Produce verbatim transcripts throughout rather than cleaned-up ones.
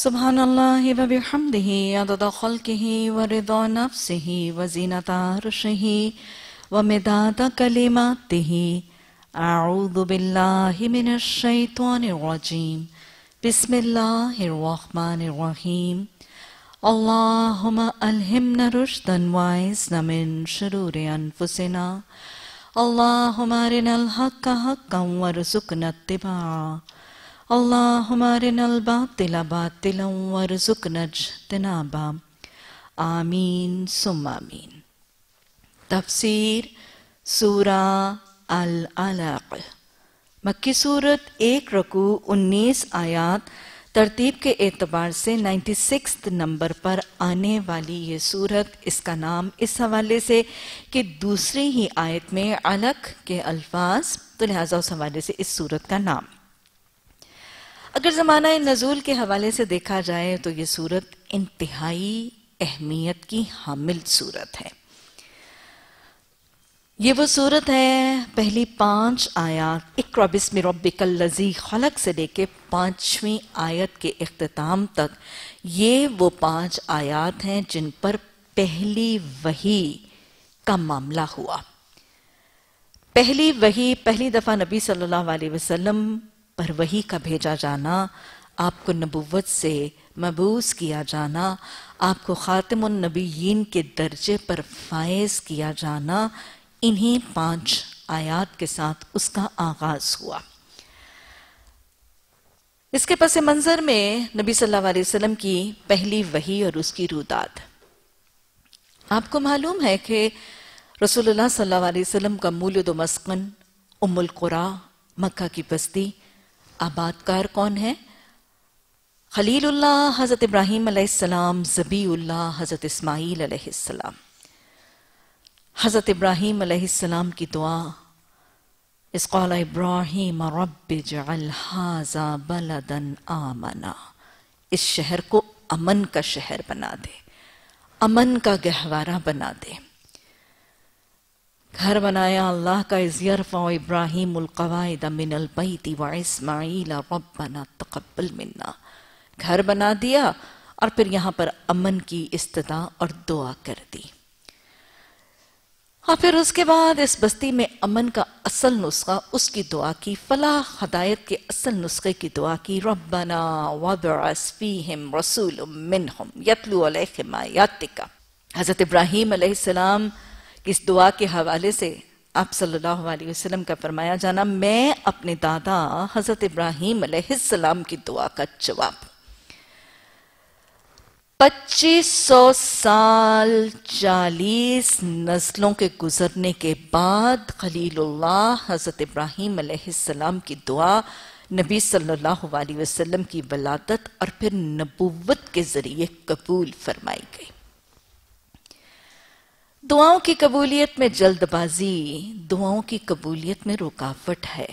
سبحان اللہ و بحمدہ عدد خلقہ و رضا نفسہ و زینت عرشہ و مداد کلماتہ. اعوذ باللہ من الشیطان الرجیم. بسم اللہ الرحمن الرحیم. اللہم الہمنا رشدا وعصمنا من شرور انفسنا. اللہم ارنا الحق حقا وارزقنا اتباعہ. اللہم ارنا الباطل باطلا وارزقنا اجتنابہ. آمین ثم آمین. تفسیر سورہ العلاق. مکی صورت ایک رکوع انیس آیات. ترتیب کے اعتبار سے نائنٹی سکس نمبر پر آنے والی یہ صورت، اس کا نام اس حوالے سے کہ دوسری ہی آیت میں علق کے الفاظ، تو لہٰذا اس حوالے سے اس صورت کا نام. اگر زمانہ نزول کے حوالے سے دیکھا جائے تو یہ صورت انتہائی اہمیت کی حامل صورت ہے. یہ وہ صورت ہے، پہلی پانچ آیات اقرأ بسم ربک الذی خلق سے لے کے پانچویں آیت کے اختتام تک، یہ وہ پانچ آیات ہیں جن پر پہلی وحی کا معاملہ ہوا. پہلی وحی، پہلی دفعہ نبی صلی اللہ علیہ وسلم پر وحی کا بھیجا جانا، آپ کو نبوت سے مبعوث کیا جانا، آپ کو خاتم النبیین کے درجے پر فائز کیا جانا، انہی پانچ آیات کے ساتھ اس کا آغاز ہوا. اس کے پس منظر میں نبی صلی اللہ علیہ وسلم کی پہلی وحی اور اس کی روداد. آپ کو معلوم ہے کہ رسول اللہ صلی اللہ علیہ وسلم کا مولد و مسکن ام القریٰ، مکہ کی بستی. آباد کار کون ہے؟ خلیل اللہ حضرت ابراہیم علیہ السلام، ذبیح اللہ حضرت اسماعیل علیہ السلام. حضرت ابراہیم علیہ السلام کی دعا، اذ قال ابراہیم رب اجعل ھذا بلدا آمنا، اس شہر کو امن کا شہر بنا دے، امن کا گہوارہ بنا دے. گھر بنایا اللہ کا، اذ یرفع ابراہیم القواعد من البیت واسماعیل ربنا تقبل منا. گھر بنا دیا اور پھر یہاں پر امن کی استدعا اور دعا کر دی. اور پھر اس کے بعد اس بستی میں امن کا اصل نسخہ اس کی دعا کی، فلاح ہدایت کے اصل نسخے کی دعا کی، ربنا وابعث فیہم رسول منہم یتلو علیہم آیاتک. حضرت ابراہیم علیہ السلام کی اس دعا کے حوالے سے آپ صلی اللہ علیہ وسلم کا فرمایا جانا، میں اپنے دادا حضرت ابراہیم علیہ السلام کی دعا کا جواب. پچیس سو سال چالیس نسلوں کے گزرنے کے بعد خلیل اللہ حضرت ابراہیم علیہ السلام کی دعا نبی صلی اللہ علیہ وسلم کی ولادت اور پھر نبوت کے ذریعے قبول فرمائی گئی. دعاؤں کی قبولیت میں جلد بازی دعاؤں کی قبولیت میں رکاوٹ ہے.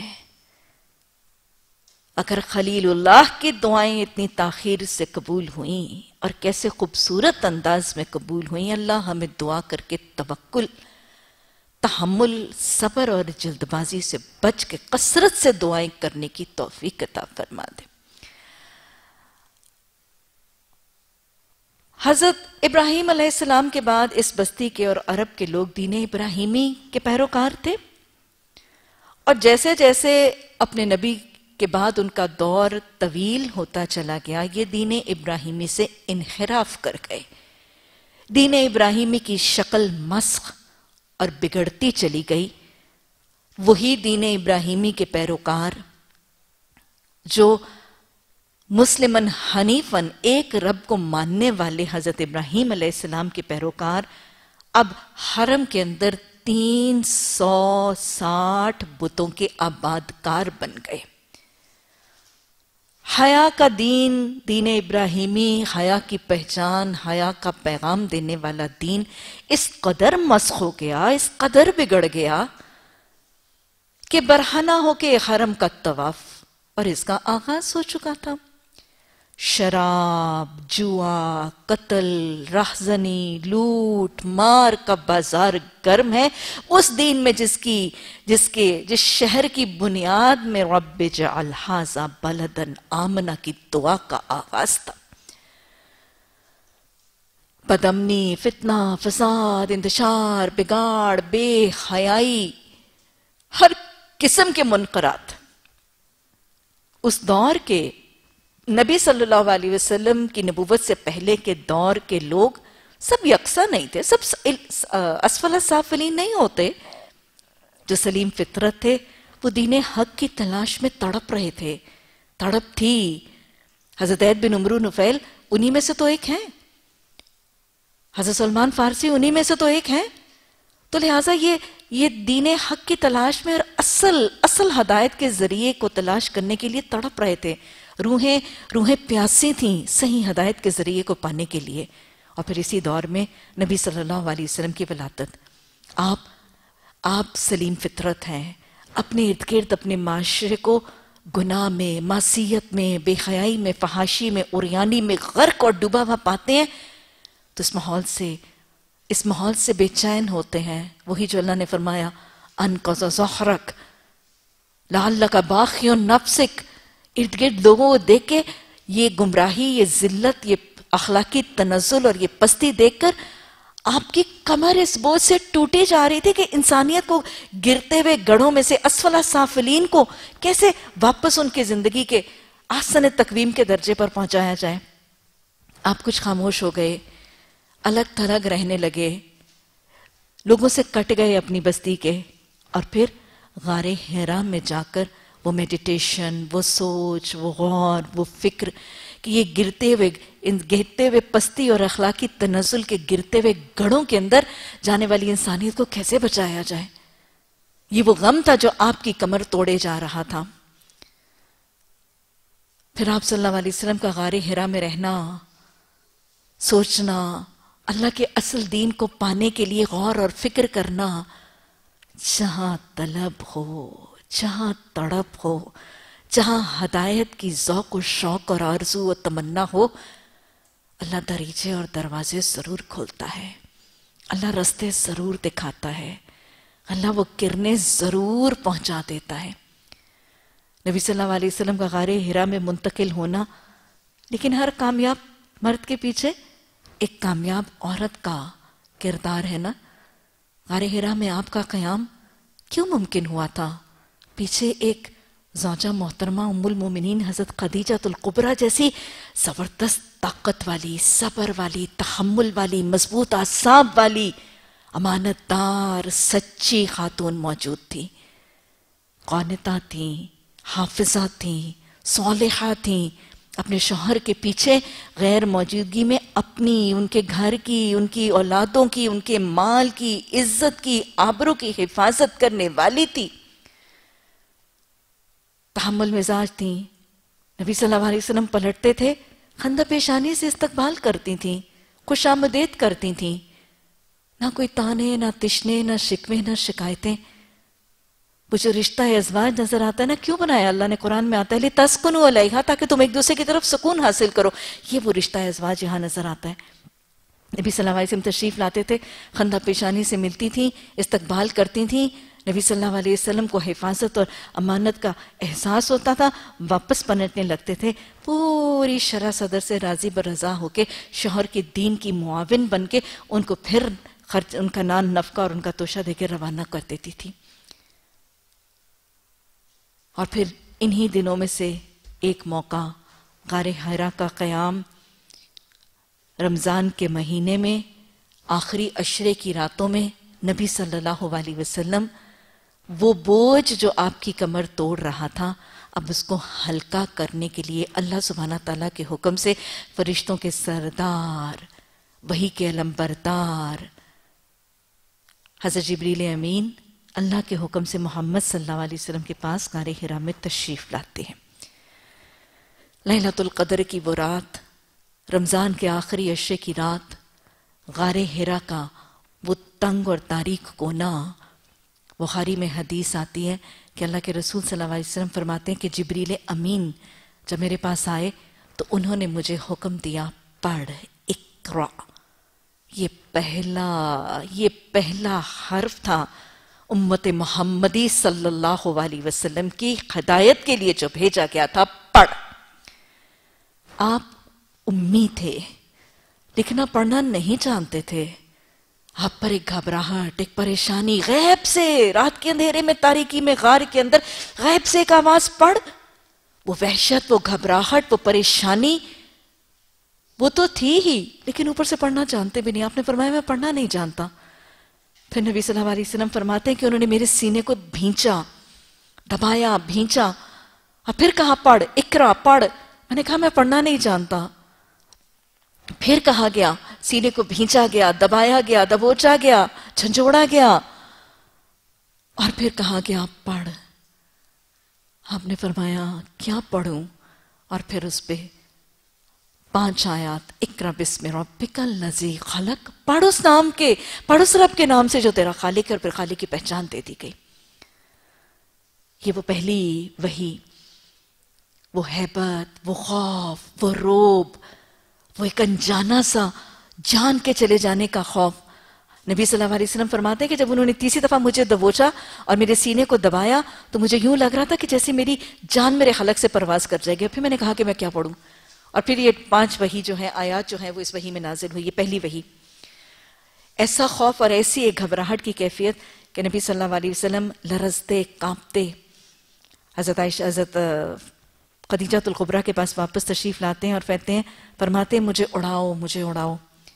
اگر خلیل اللہ کی دعائیں اتنی تاخیر سے قبول ہوئیں اور کیسے خوبصورت انداز میں قبول ہوئیں، اللہ ہمیں دعا کر کے توکل، تحمل، صبر اور جلد بازی سے بچ کے کثرت سے دعائیں کرنے کی توفیق عطا فرما دے. حضرت ابراہیم علیہ السلام کے بعد اس بستی کے اور عرب کے لوگ دین ابراہیمی کے پیروکار تھے، اور جیسے جیسے اپنے نبی کے بعد ان کا دور طویل ہوتا چلا گیا، یہ دین ابراہیمی سے انحراف کر گئے. دین ابراہیمی کی شکل مسخ اور بگڑتی چلی گئی. وہی دین ابراہیمی کے پیروکار جو مسلمن حنیفن ایک رب کو ماننے والے حضرت ابراہیم علیہ السلام کے پیروکار اب حرم کے اندر تین سو ساٹھ بتوں کے آباد کار بن گئے. حیا کا دین، دین ابراہیمی، حیا کی پہچان، حیا کا پیغام دینے والا دین اس قدر مسخ ہو گیا، اس قدر بگڑ گیا کہ برہنہ ہو کے حرم کا طواف اور اس کا آغاز ہو چکا تھا. شراب، جوا، قتل، رہزنی، لوٹ مار کا بازار گرم ہے اس دین میں جس کی جس کے جس شہر کی بنیاد میں رب اجعل ھذا بلدا آمنا کی دعا کا آغاز تھا. بدامنی، فتنہ، فساد، انتشار، بگاڑ، بے حیائی، ہر قسم کے منکرات. اس دور کے نبی صلی اللہ علیہ وسلم کی نبوت سے پہلے کے دور کے لوگ سب یکساں نہیں تھے، سب اسفل السافلین نہیں ہوتے. جو سلیم فطرت تھے وہ دین حق کی تلاش میں تڑپ رہے تھے، تڑپ تھی. حضرت عید بن عمرو نفیل انہی میں سے تو ایک ہیں، حضرت سلمان فارسی انہی میں سے تو ایک ہیں. تو لہٰذا یہ یہ دین حق کی تلاش میں اور اصل اصل ہدایت کے ذریعے کو تلاش کرنے کے لیے تڑپ رہے تھے. روحیں روحیں پیاسی تھیں صحیح ہدایت کے ذریعے کو پانے کے لیے. اور پھر اسی دور میں نبی صلی اللہ علیہ وسلم کی ولادت. آپ آپ سلیم فطرت ہیں، اپنے ارد گرد اپنے معاشرے کو گناہ میں، معصیت میں، بے حیائی میں، فحاشی میں، عریانی میں غرق اور ڈوبا ہوا پاتے ہیں تو اس ماحول سے اس ماحول سے بے چین ہوتے ہیں. وہی جو اللہ نے فرمایا انقض ظہرک لعلک باخع نفسک. ارد گرد لوگوں کو دیکھ کے یہ گمراہی، یہ ذلت، یہ اخلاقی تنزل اور یہ پستی دیکھ کر آپ کی کمر اس بوجھ سے ٹوٹی جا رہی تھی کہ انسانیت کو گرتے ہوئے گڑھوں میں سے اسفل السافلین کو کیسے واپس ان کی زندگی کے احسن تقویم کے درجے پر پہنچایا جائے. آپ کچھ خاموش ہو گئے، الگ تھلگ رہنے لگے، لوگوں سے کٹ گئے اپنی بستی کے. اور پھر غار حرا میں جا کر وہ میڈیٹیشن، وہ سوچ، وہ غور، وہ فکر کہ یہ گرتے ہوئے ان گرتے ہوئے پستی اور اخلاقی تنزل کے گرتے ہوئے گڑھوں کے اندر جانے والی انسانیت کو کیسے بچایا جائے. یہ وہ غم تھا جو آپ کی کمر توڑے جا رہا تھا. پھر آپ صلی اللہ علیہ وسلم کا غار حرا میں رہنا، سوچنا، اللہ کے اصل دین کو پانے کے لیے غور اور فکر کرنا. جہاں طلب ہو، جہاں تڑپ ہو، جہاں ہدایت کی ذوق و شوق اور آرزو و تمنا ہو، اللہ دریچے اور دروازے ضرور کھولتا ہے، اللہ رستے ضرور دکھاتا ہے، اللہ وہ کرنے ضرور پہنچا دیتا ہے. نبی صلی اللہ علیہ وسلم کا غار حرا میں منتقل ہونا، لیکن ہر کامیاب مرد کے پیچھے ایک کامیاب عورت کا کردار ہے نا. غار حرا میں آپ کا قیام کیوں ممکن ہوا تھا؟ پیچھے ایک زوجہ محترمہ ام المومنین حضرت خدیجہ الکبریٰ جیسی زبردست طاقت والی، صبر والی، تحمل والی، مضبوط اعصاب والی، امانت دار، سچی خاتون موجود تھی. قانتہ تھیں، حافظہ تھیں، صالحہ تھیں. اپنے شوہر کے پیچھے غیر موجودگی میں اپنی، ان کے گھر کی، ان کی اولادوں کی، ان کے مال کی، عزت کی، آبرو کی حفاظت کرنے والی تھی. تحمل مزاج تھیں. نبی صلی اللہ علیہ وسلم پلٹتے تھے، خندہ پیشانی سے استقبال کرتی تھیں، خوش آمدید کرتی تھیں. نہ کوئی تانے، نہ تشنے، نہ شکوے، نہ شکایتیں. وہ جو رشتہ ازواج نظر آتا ہے نا، کیوں بنایا اللہ نے؟ قرآن میں آتا ہے لِتَسْكُنُوا عَلَيْهَا، تاکہ تم ایک دوسرے کی طرف سکون حاصل کرو. یہ وہ رشتہ ازواج یہاں نظر آتا ہے. نبی صلی اللہ علیہ وسلم تشریف لاتے تھے، خندہ پیشانی سے ملتی تھیں، استقبال کرتی تھیں. نبی صلی اللہ علیہ وسلم کو حفاظت اور امانت کا احساس ہوتا تھا، واپس پلٹنے لگتے تھے، پوری شرح صدر سے راضی برضا ہو کے شوہر کے دین کی معاون بن کے ان کو پھر خرچ، ان کا نان نفقہ اور ان کا توشہ دے کے روانہ کر دیتی تھی. اور پھر انہی دنوں میں سے ایک موقع، غار حرا کا قیام رمضان کے مہینے میں آخری عشرے کی راتوں میں. نبی صلی اللہ علیہ وسلم وہ بوجھ جو آپ کی کمر توڑ رہا تھا، اب اس کو ہلکا کرنے کے لیے اللہ سبحانہ تعالیٰ کے حکم سے فرشتوں کے سردار، وحی کے علمبردار حضرت جبریل امین اللہ کے حکم سے محمد صلی اللہ علیہ وسلم کے پاس غار حرا میں تشریف لاتے ہیں. لیلۃ القدر کی وہ رات، رمضان کے آخری عشرے کی رات، غار حرا کا وہ تنگ اور تاریک کونا. بخاری میں حدیث آتی ہے کہ اللہ کے رسول صلی اللہ علیہ وسلم فرماتے ہیں کہ جبریل امین جب میرے پاس آئے تو انہوں نے مجھے حکم دیا، پڑھ، اقرا. یہ پہلا یہ پہلا حرف تھا امت محمدی صلی اللہ علیہ وسلم کی ہدایت کے لیے جو بھیجا گیا تھا، پڑھ. آپ امی تھے لکھنا پڑھنا نہیں جانتے تھے. آپ پر ایک گھبراہٹ، ایک پریشانی، غیب سے، رات کے اندھیرے میں، تاریکی میں، غار کے اندر غیب سے ایک آواز پڑھ. وہ وحشت، وہ گھبراہٹ، وہ پریشانی وہ تو تھی ہی، لیکن اوپر سے پڑھنا جانتے بھی نہیں. آپ نے فرمایا میں پڑھنا نہیں جانتا. پھر نبی صلی اللہ علیہ وسلم فرماتے ہیں کہ انہوں نے میرے سینے کو بھینچا، دبایا، بھینچا، اور پھر کہا پڑھ، اقرا پڑھ. میں نے کہا میں پڑھنا نہیں جانتا. پھر کہا گیا، سینے کو بھینچا گیا، دبایا گیا، دبوچا گیا، جھنجھوڑا گیا، اور پھر کہا گیا پڑھ. آپ نے فرمایا کیا پڑھوں؟ اور پھر اس پہ پانچ آیات، اقرا بسم ربک الذی خلق، پڑھ اس نام کے، پڑھ اس رب کے نام سے جو تیرا خالق ہے، اور پھر خالق کی پہچان دے دی گئی. یہ وہ پہلی وحی، وہ ہیبت، وہ خوف، وہ روب، وہ ایک انجانا سا جان کے چلے جانے کا خوف. نبی صلی اللہ علیہ وسلم فرماتے ہیں کہ جب انہوں نے تیسری دفعہ مجھے دبوچا اور میرے سینے کو دبایا تو مجھے یوں لگ رہا تھا کہ جیسے میری جان میرے خلق سے پرواز کر جائے گی. پھر میں نے کہا کہ میں کیا پڑھوں؟ اور پھر یہ پانچ وحی جو ہیں، آیات جو ہیں، وہ اس وحی میں نازل ہوئی. یہ پہلی وحی. ایسا خوف اور ایسی ایک گھبراہٹ کی کیفیت کہ نبی صلی اللہ علیہ وسلم لرزتے، کانپتے. حضرت عائشہ حضرت خدیجہ الکبریٰ کے پاس واپس تشریف لاتے ہیں اور کہتے ہیں، فرماتے ہیں مجھے اڑاؤ، مجھے اڑاؤ.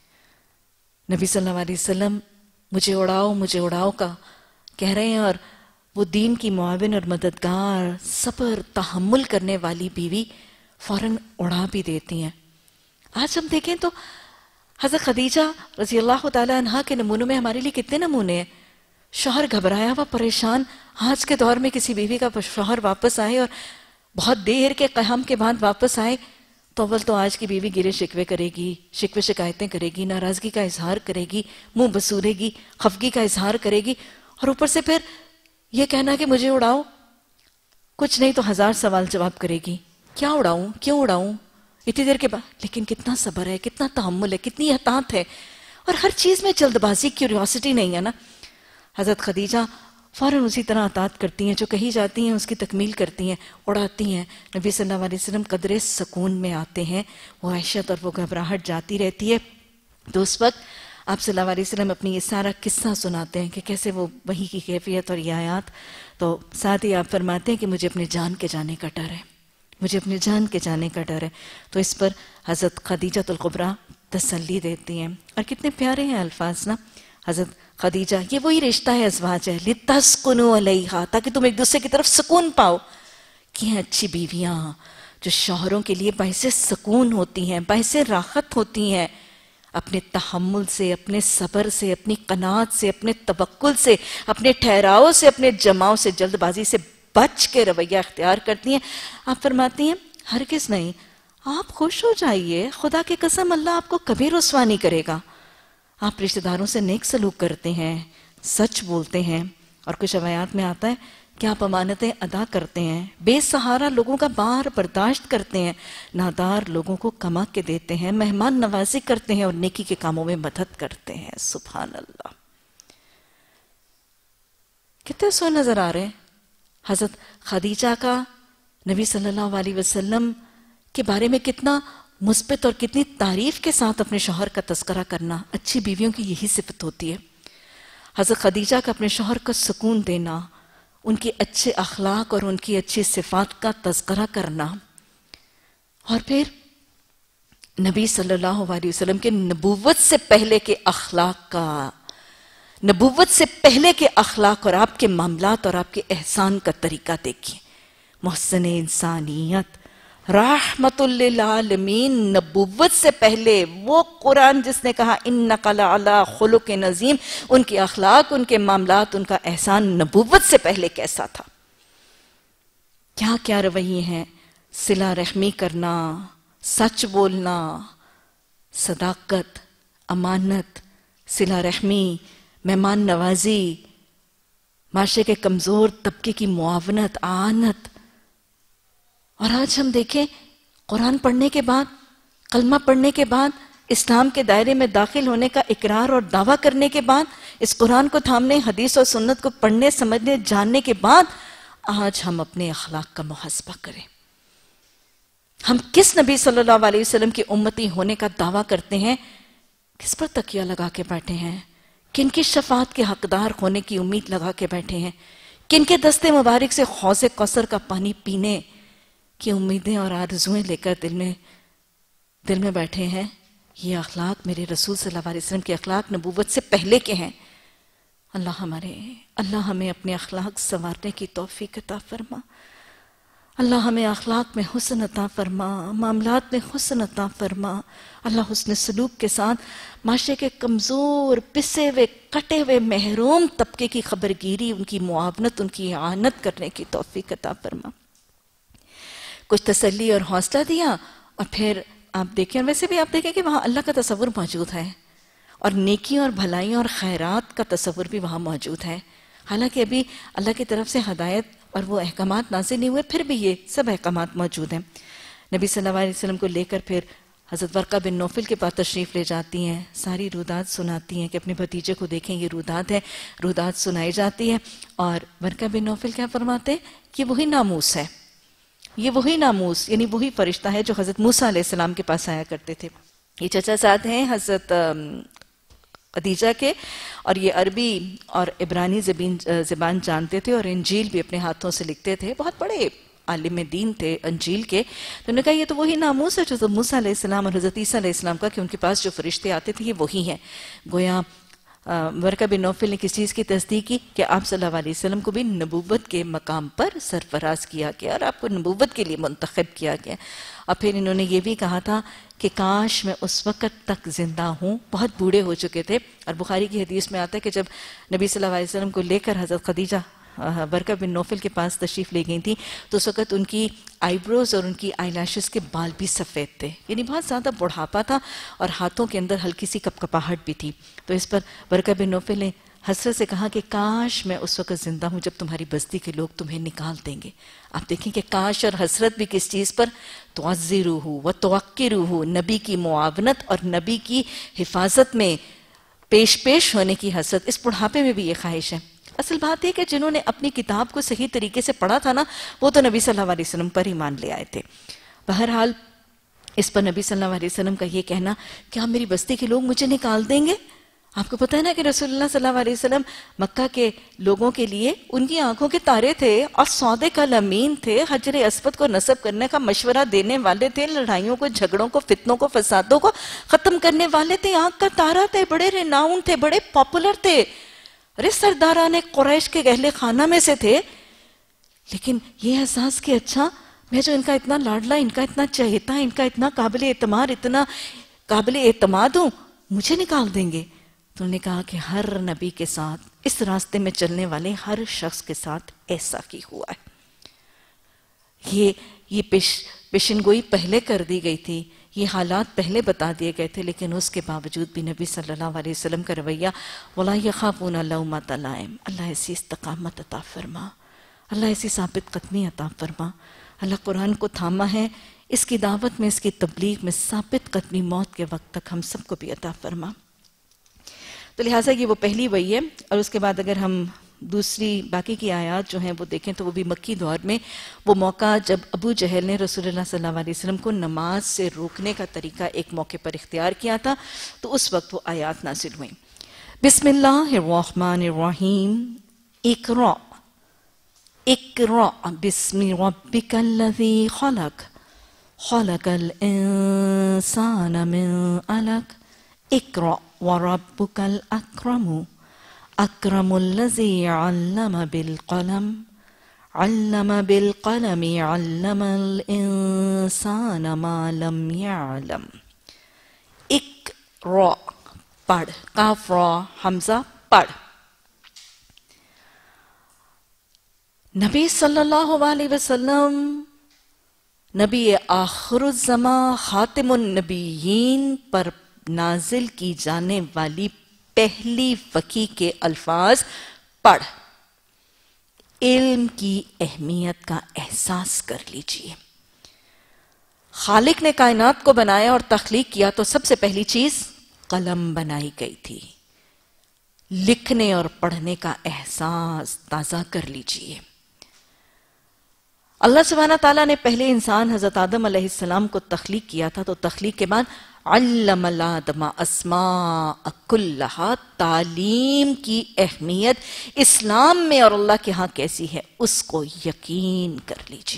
نبی صلی اللہ علیہ وسلم مجھے اڑاؤ، مجھے اڑاؤ کا کہہ رہے ہیں، اور وہ دین کی معاون اور مددگار، صبر، تحمل کرنے والی بیوی فوراً اڑا بھی دیتی ہیں. آج ہم دیکھیں تو حضرت خدیجہ رضی اللہ تعالی عنہا کے نمونوں میں ہمارے لیے کتنے نمونے ہیں. شوہر گھبرایا ہوا، پریشان. آج کے دور میں کسی بیوی کا شوہر واپس آئے اور بہت دیر کے قیام کے بعد واپس آئے تو اول تو آج کی بیوی گرے شکوے کرے گی، شکوے شکایتیں کرے گی، ناراضگی کا اظہار کرے گی، منہ بسورے گی، خفگی کا اظہار کرے گی، اور اوپر سے پھر یہ کہنا کہ مجھے اڑاؤ، کچھ نہیں تو ہزار سوال جواب کرے گی. کیا اڑاؤں، کیوں اڑاؤں اتنی دیر کے بعد؟ لیکن کتنا صبر ہے، کتنا تحمل ہے، کتنی اطاعت ہے. اور ہر چیز میں جلد بازی، کیوریوسٹی نہیں ہے نا. حضرت خدیجہ فوراً اسی طرح اطاعت کرتی ہیں، جو کہی جاتی ہیں اس کی تکمیل کرتی ہیں، اڑاتی ہیں. نبی صلی اللہ علیہ وسلم قدرے سکون میں آتے ہیں، وہ وحشت اور وہ گھبراہٹ جاتی رہتی ہے. تو اس وقت آپ صلی اللہ علیہ وسلم اپنی یہ سارا قصہ سناتے ہیں کہ کیسے وہ وحی کی کیفیت اور یہ آیات. تو ساتھ ہی آپ فرماتے ہیں کہ مجھے اپنے جان کے جانے کا ڈر ہے، مجھے اپنے جان کے جانے کا ڈر ہے. تو اس پر حضرت خدیجہ الکبریٰ تسلی دیتی ہیں. اور کتنے پیارے ہیں الفاظ نا. حضرت خدیجہ، یہ وہی رشتہ ہے ازواج ہے، لِتَسْكُنُوا عَلَيْهَا، تاکہ تم ایک دوسرے کی طرف سکون پاؤ. کہ ہیں اچھی بیویاں جو شوہروں کے لیے باعث سکون ہوتی ہیں، باعث راحت ہوتی ہیں، اپنے تحمل سے، اپنے صبر سے، اپنی قناعت سے، اپنے توکل سے، اپنے ٹھہراؤ سے، اپنے جماؤ سے، جلد بازی سے بچ کے رویہ اختیار کرتی ہیں. آپ فرماتی ہیں ہرگز نہیں، آپ خوش ہو جائیے، خدا کی قسم اللہ آپ کو کبھی رسوا نہیں کرے گا. آپ رشتہ داروں سے نیک سلوک کرتے ہیں، سچ بولتے ہیں، اور کچھ روایات میں آتا ہے کہ آپ امانتیں ادا کرتے ہیں، بے سہارا لوگوں کا بار برداشت کرتے ہیں، نادار لوگوں کو کما کے دیتے ہیں، مہمان نوازی کرتے ہیں، اور نیکی کے کاموں میں مدد کرتے ہیں. سبحان اللہ، کتنے سو نظر آ رہے ہیں. حضرت خدیجہ کا نبی صلی اللہ علیہ وسلم کے بارے میں کتنا مثبت اور کتنی تعریف کے ساتھ اپنے شوہر کا تذکرہ کرنا. اچھی بیویوں کی یہی صفت ہوتی ہے. حضرت خدیجہ کا اپنے شوہر کا سکون دینا، ان کے اچھے اخلاق اور ان کی اچھی صفات کا تذکرہ کرنا، اور پھر نبی صلی اللہ علیہ وسلم کے نبوت سے پہلے کے اخلاق کا، نبوت سے پہلے کے اخلاق اور آپ کے معاملات اور آپ کے احسان کا طریقہ دیکھیے. محسن انسانیت، رحمت للعالمین. نبوت سے پہلے وہ قرآن جس نے کہا انک لعلی خلق عظیم، ان کے اخلاق، ان کے معاملات، ان کا احسان نبوت سے پہلے کیسا تھا. کیا کیا رویے ہیں. صلہ رحمی کرنا، سچ بولنا، صداقت، امانت، صلہ رحمی، مہمان نوازی، معاشرے کے کمزور طبقے کی معاونت، اعانت. اور آج ہم دیکھیں قرآن پڑھنے کے بعد، کلمہ پڑھنے کے بعد، اسلام کے دائرے میں داخل ہونے کا اقرار اور دعویٰ کرنے کے بعد، اس قرآن کو تھامنے، حدیث اور سنت کو پڑھنے، سمجھنے، جاننے کے بعد آج ہم اپنے اخلاق کا محاسبہ کریں. ہم کس نبی صلی اللہ علیہ وسلم کی امتی ہونے کا دعویٰ کرتے ہیں کس پر تکیہ لگا کے بیٹھے ہیں؟ کن کی شفاعت کے حقدار ہونے کی امید لگا کے بیٹھے ہیں؟ کن کے دستے مبارک سے حوض کوثر کا پانی پینے کی امیدیں اور آرزویں لے کر دل میں دل میں بیٹھے ہیں؟ یہ اخلاق میرے رسول صلی اللہ علیہ وسلم کے اخلاق نبوت سے پہلے کے ہیں۔ اللہ ہمارے اللہ ہمیں اپنے اخلاق سنوارنے کی توفیق عطا فرما۔ اللہ ہمیں اخلاق میں حسن عطا فرما، معاملات میں حسن عطا فرما۔ اللہ حسن سلوک کے ساتھ معاشرے کے کمزور، پسے ہوئے، کٹے ہوئے محروم طبقے کی خبرگیری، ان کی معاونت، ان کی اعانت کرنے کی توفیق عطا فرما۔ کچھ تسلی اور حوصلہ دیا، اور پھر آپ دیکھیں، ویسے بھی آپ دیکھیں کہ وہاں اللہ کا تصور موجود ہے، اور نیکی اور بھلائی اور خیرات کا تصور بھی وہاں موجود ہے۔ حالانکہ ابھی اللہ کی طرف سے ہدایت اور وہ احکامات نازل نہیں ہوئے، پھر بھی یہ سب احکامات موجود ہیں۔ نبی صلی اللہ علیہ وسلم کو لے کر پھر حضرت ورقہ بن نوفل کے پاس تشریف لے جاتی ہیں، ساری رودات سناتی ہیں کہ اپنے بھتیجے کو دیکھیں یہ رودات ہے، رودات سنائی جاتی ہے، اور ورقہ بن نوفل کیا فرماتے ہیں کہ وہی ناموس ہے، یہ وہی ناموس یعنی وہی فرشتہ ہے جو حضرت موسیٰ علیہ السلام کے پاس آیا کرتے تھے۔ یہ چچا ساتھ ہیں حضرت خدیجہ کے، اور یہ عربی اور عبرانی زبان جانتے تھے، اور انجیل بھی اپنے ہاتھوں سے لکھتے تھے، بہت بڑے عالم دین تھے انجیل کے۔ تو انہوں نے کہا یہ تو وہی ناموس ہے جو حضرت موسیٰ علیہ السلام اور حضرت عیسیٰ علیہ السلام کا، کہ ان کے پاس جو فرشتے آتے تھے یہ وہی ہیں۔ گویا ورقہ بن نوفل نے کس چیز کی تصدیق کی کہ آپ صلی اللہ علیہ وسلم کو بھی نبوت کے مقام پر سرفراز کیا گیا، اور آپ کو نبوت کے لیے منتخب کیا گیا۔ اور پھر انہوں نے یہ بھی کہا تھا کہ کاش میں اس وقت تک زندہ ہوں، بہت بوڑھے ہو چکے تھے۔ اور بخاری کی حدیث میں آتا ہے کہ جب نبی صلی اللہ علیہ وسلم کو لے کر حضرت خدیجہ ورقہ بن نوفل کے پاس تشریف لے گئی تھی، تو اس وقت ان کی آئی بروز اور ان کی آئی لیشز کے بال بھی سفید تھے، یعنی بہت زیادہ بڑھاپا تھا، اور ہاتھوں کے اندر ہلکی سی کپ کپاہٹ بھی تھی۔ تو اس پر ورقہ بن نوفل نے حسرت سے کہا کہ کاش میں اس وقت زندہ ہوں جب تمہاری بستی کے لوگ تمہیں نکال دیں گے۔ آپ دیکھیں کہ کاش اور حسرت بھی کس چیز پر، تعزروہ و توقروہ، نبی کی معاونت اور نبی کی حفاظت میں پیش پیش ہونے کی حسرت، اس بڑھاپے میں بھی یہ خواہش ہے۔ اصل بات یہ کہ جنہوں نے اپنی کتاب کو صحیح طریقے سے پڑھا تھا نا، وہ تو نبی صلی اللہ علیہ وسلم پر ایمان لے آئے تھے۔ بہرحال اس پر نبی صلی اللہ علیہ وسلم کا یہ کہنا کہ آپ میری بستی کے لوگ مجھے نکال دیں گے۔ آپ کو پتہ ہے نا کہ رسول اللہ صلی اللہ علیہ وسلم مکہ کے لوگوں کے لیے ان کی آنکھوں کے تارے تھے، اور صادق الامین تھے، حجر اسود کو نصب کرنے کا مشورہ دینے والے تھے، لڑائیوں کو، جھگڑوں کو، فتنوں کو، فسادوں کو ختم کرنے والے تھے، آنکھ کا تارا تھے، بڑے ریناؤن تھے، بڑے پاپولر تھے، ارے سرداران قریش کے اہل خانہ میں سے تھے۔ لیکن یہ احساس کہ اچھا میں جو ان کا اتنا لاڈلا، ان کا اتنا چہیتا، ان کا اتنا قابل اعتماد، اتنا قابل اعتماد ہوں، مجھے نکال دیں گے۔ تو انہوں نے کہا کہ ہر نبی کے ساتھ، اس راستے میں چلنے والے ہر شخص کے ساتھ ایسا ہی ہوا ہے۔ یہ یہ پیش پیشنگوئی پہلے کر دی گئی تھی، یہ حالات پہلے بتا دیے گئے تھے، لیکن اس کے باوجود بھی نبی صلی اللہ علیہ وسلم کا رویہ وَلَا يَخَافُونَ لَوْمَةَ لَائِمٍ، اللہ ایسی استقامت عطا فرما، اللہ ایسی ثابت قدمی عطا فرما۔ اللہ قرآن کو تھاما ہے، اس کی دعوت میں، اس کی تبلیغ میں ثابت قدمی موت کے وقت تک ہم سب کو بھی عطا فرما۔ تو لہٰذا یہ وہ پہلی وحی ہے، اور اس کے بعد اگر ہم دوسری باقی کی آیات جو ہیں وہ دیکھیں تو وہ بھی مکی دور میں، وہ موقع جب ابو جہل نے رسول اللہ صلی اللہ علیہ وسلم کو نماز سے روکنے کا طریقہ ایک موقع پر اختیار کیا تھا، تو اس وقت وہ آیات نازل ہوئیں۔ بسم اللہ الرحمن الرحیم، اقرأ اقرأ بسم ربک الذی خلق خلق الانسان من علق اقرأ وربک الاکرم اکرم الذی علم بالقلم علم بالقلم علم الانسان ما لم يعلم۔ اقرأ پڑھ، قاف را حمزہ پڑھ۔ نبی صلی اللہ علیہ وسلم نبی آخر الزمان خاتم النبیین پر نازل کی جانے والی پہلی وحی کے الفاظ پڑھ، علم کی اہمیت کا احساس کر لیجئے۔ خالق نے کائنات کو بنایا اور تخلیق کیا تو سب سے پہلی چیز قلم بنائی گئی تھی۔ لکھنے اور پڑھنے کا احساس تازہ کر لیجئے۔ اللہ سبحانہ تعالیٰ نے پہلے انسان حضرت آدم علیہ السلام کو تخلیق کیا تھا، تو تخلیق کے بعد علم الآدم اسماء کلہا، تعلیم کی اہمیت اسلام میں اور اللہ کے ہاں کیسی ہے اس کو یقین کر لیجئے۔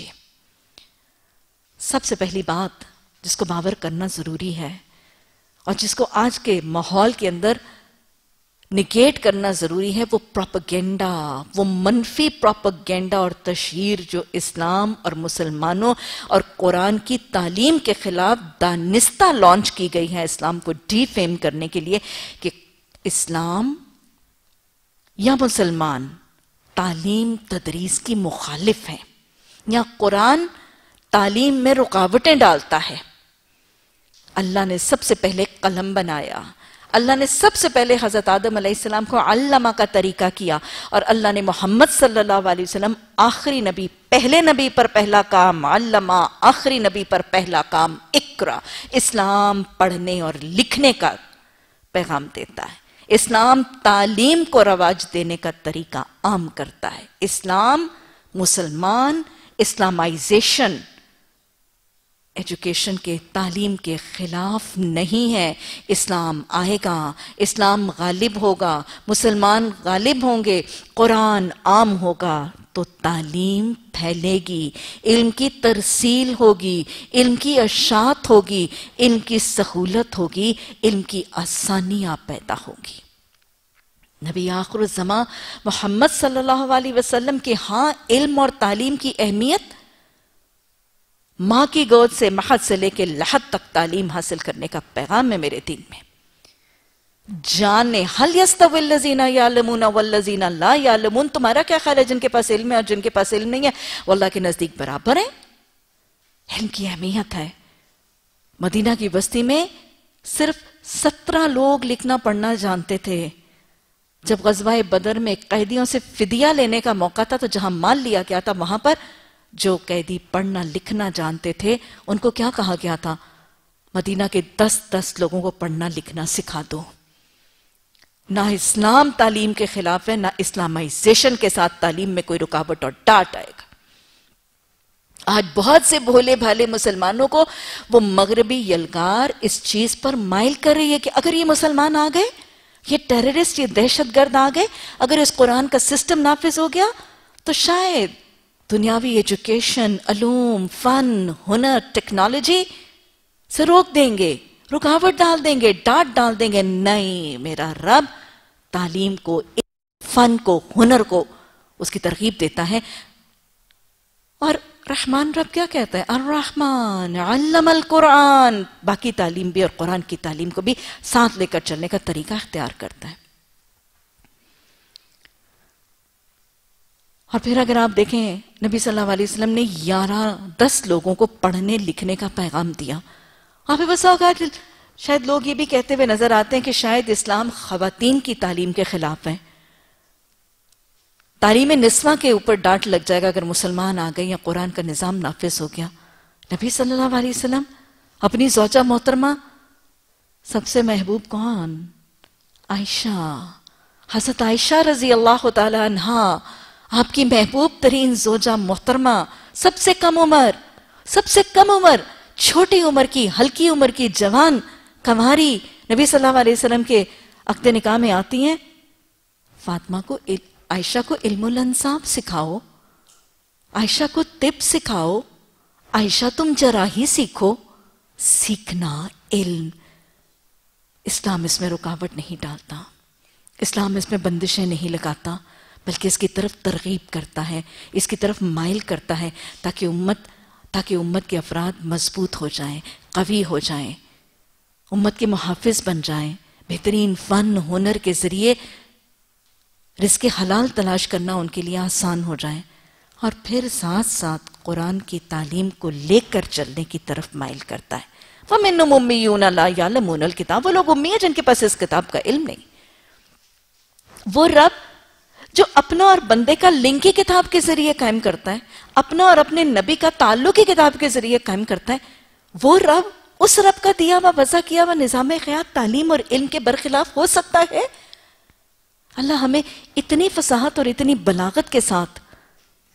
سب سے پہلی بات جس کو باور کرنا ضروری ہے اور جس کو آج کے ماحول کے اندر نگیٹ کرنا ضروری ہے، وہ پروپیگنڈا، وہ منفی پروپیگنڈا اور تشہیر جو اسلام اور مسلمانوں اور قرآن کی تعلیم کے خلاف دانستہ لانچ کی گئی ہے اسلام کو ڈی فیم کرنے کے لیے، کہ اسلام یا مسلمان تعلیم تدریس کی مخالف ہیں یا قرآن تعلیم میں رکاوٹیں ڈالتا ہے۔ اللہ نے سب سے پہلے قلم بنایا، اللہ نے سب سے پہلے حضرت آدم علیہ السلام کو علمہ کا طریقہ کیا، اور اللہ نے محمد صلی اللہ علیہ وسلم آخری نبی، پہلے نبی پر پہلا کام علمہ، آخری نبی پر پہلا کام اقرا، اسلام پڑھنے اور لکھنے کا پیغام دیتا ہے۔ اسلام تعلیم کو رواج دینے کا طریقہ عام کرتا ہے۔ اسلام مسلمان اسلامائزیشن ایجوکیشن کے تعلیم کے خلاف نہیں ہے۔ اسلام آئے گا، اسلام غالب ہوگا، مسلمان غالب ہوں گے، قرآن عام ہوگا تو تعلیم پھیلے گی، علم کی ترسیل ہوگی، علم کی اشاعت ہوگی، علم کی سہولت ہوگی، علم کی آسانیاں پیدا ہوگی۔ نبی آخر الزمان محمد صلی اللہ علیہ وسلم کے ہاں علم اور تعلیم کی اہمیت ماں کی گود سے مہد سے لے کے لحد تک تعلیم حاصل کرنے کا پیغام ہے میرے دین میں۔ جانے حل یستوی الذین یعلمون والذین لا یعلمون، تمہارا کیا خیال ہے جن کے پاس علم ہے اور جن کے پاس علم نہیں ہے وہ اللہ کے نزدیک برابر ہیں؟ علم کی اہمیت ہے۔ مدینہ کی بستی میں صرف سترہ لوگ لکھنا پڑھنا جانتے تھے۔ جب غزوہ بدر میں قیدیوں سے فدیہ لینے کا موقع تھا تو جہاں مال لیا گیا تھا وہاں پر جو قیدی پڑھنا لکھنا جانتے تھے ان کو کیا کہا گیا تھا؟ مدینہ کے دس دس لوگوں کو پڑھنا لکھنا سکھا دو۔ نہ اسلام تعلیم کے خلاف ہے، نہ اسلامائزیشن کے ساتھ تعلیم میں کوئی رکاوٹ اور ڈاٹ آئے گا۔ آج بہت سے بھولے بھالے مسلمانوں کو وہ مغربی یلغار اس چیز پر مائل کر رہی ہے کہ اگر یہ مسلمان آ گئے، یہ ٹیررسٹ، یہ دہشت گرد آ گئے، اگر اس قرآن کا سسٹم نافذ ہو گیا تو شاید دنیاوی ایجوکیشن، علوم، فن، ہنر، ٹیکنالوجی سے روک دیں گے، رکاوٹ ڈال دیں گے، ڈانٹ ڈال دیں گے۔ نہیں، میرا رب تعلیم کو، فن کو، ہنر کو اس کی ترغیب دیتا ہے۔ اور رحمان رب کیا کہتا ہے؟ الرحمن علم القرآن، باقی تعلیم بھی اور قرآن کی تعلیم کو بھی ساتھ لے کر چلنے کا طریقہ اختیار کرتا ہے۔ اور پھر اگر آپ دیکھیں نبی صلی اللہ علیہ وسلم نے گیارہ دس لوگوں کو پڑھنے لکھنے کا پیغام دیا۔ آپ بس ہوگا شاید لوگ یہ بھی کہتے ہوئے نظر آتے ہیں کہ شاید اسلام خواتین کی تعلیم کے خلاف ہے، تعلیم نسواں کے اوپر ڈانٹ لگ جائے گا اگر مسلمان آ گئے یا قرآن کا نظام نافذ ہو گیا۔ نبی صلی اللہ علیہ وسلم اپنی زوجہ محترمہ سب سے محبوب کون؟ عائشہ، حضرت عائشہ رضی اللہ تعالی عنہا، آپ کی محبوب ترین زوجہ محترمہ، سب سے کم عمر، سب سے کم عمر، چھوٹی عمر کی، ہلکی عمر کی جوان کنواری نبی صلی اللہ علیہ وسلم کے عقد نکاح میں آتی ہیں۔ فاطمہ کو، عائشہ کو علم الانساب سکھاؤ، عائشہ کو طب سکھاؤ، عائشہ تم جراحی سیکھو۔ سیکھنا علم، اسلام اس میں رکاوٹ نہیں ڈالتا، اسلام اس میں بندشیں نہیں لگاتا، بلکہ اس کی طرف ترغیب کرتا ہے، اس کی طرف مائل کرتا ہے تاکہ امت تاکہ امت کے افراد مضبوط ہو جائیں، قوی ہو جائیں، امت کے محافظ بن جائیں، بہترین فن ہنر کے ذریعے رزق حلال تلاش کرنا ان کے لیے آسان ہو جائے، اور پھر ساتھ ساتھ قرآن کی تعلیم کو لے کر چلنے کی طرف مائل کرتا ہے۔ وَمِنْهُمْ أُمِّيُّونَ لَا يَعْلَمُونَ الْكِتَابَ، وہ لوگ امی ہیں جن کے پاس اس کتاب کا علم نہیں۔ وہ رب جو اپنا اور بندے کا لنک کی کتاب کے ذریعے قائم کرتا ہے، اپنا اور اپنے نبی کا تعلق کی کتاب کے ذریعے قائم کرتا ہے، وہ رب، اس رب کا دیا ہوا وضع کیا ہوا نظام حیات تعلیم اور علم کے برخلاف ہو سکتا ہے؟ اللہ ہمیں اتنی فصاحت اور اتنی بلاغت کے ساتھ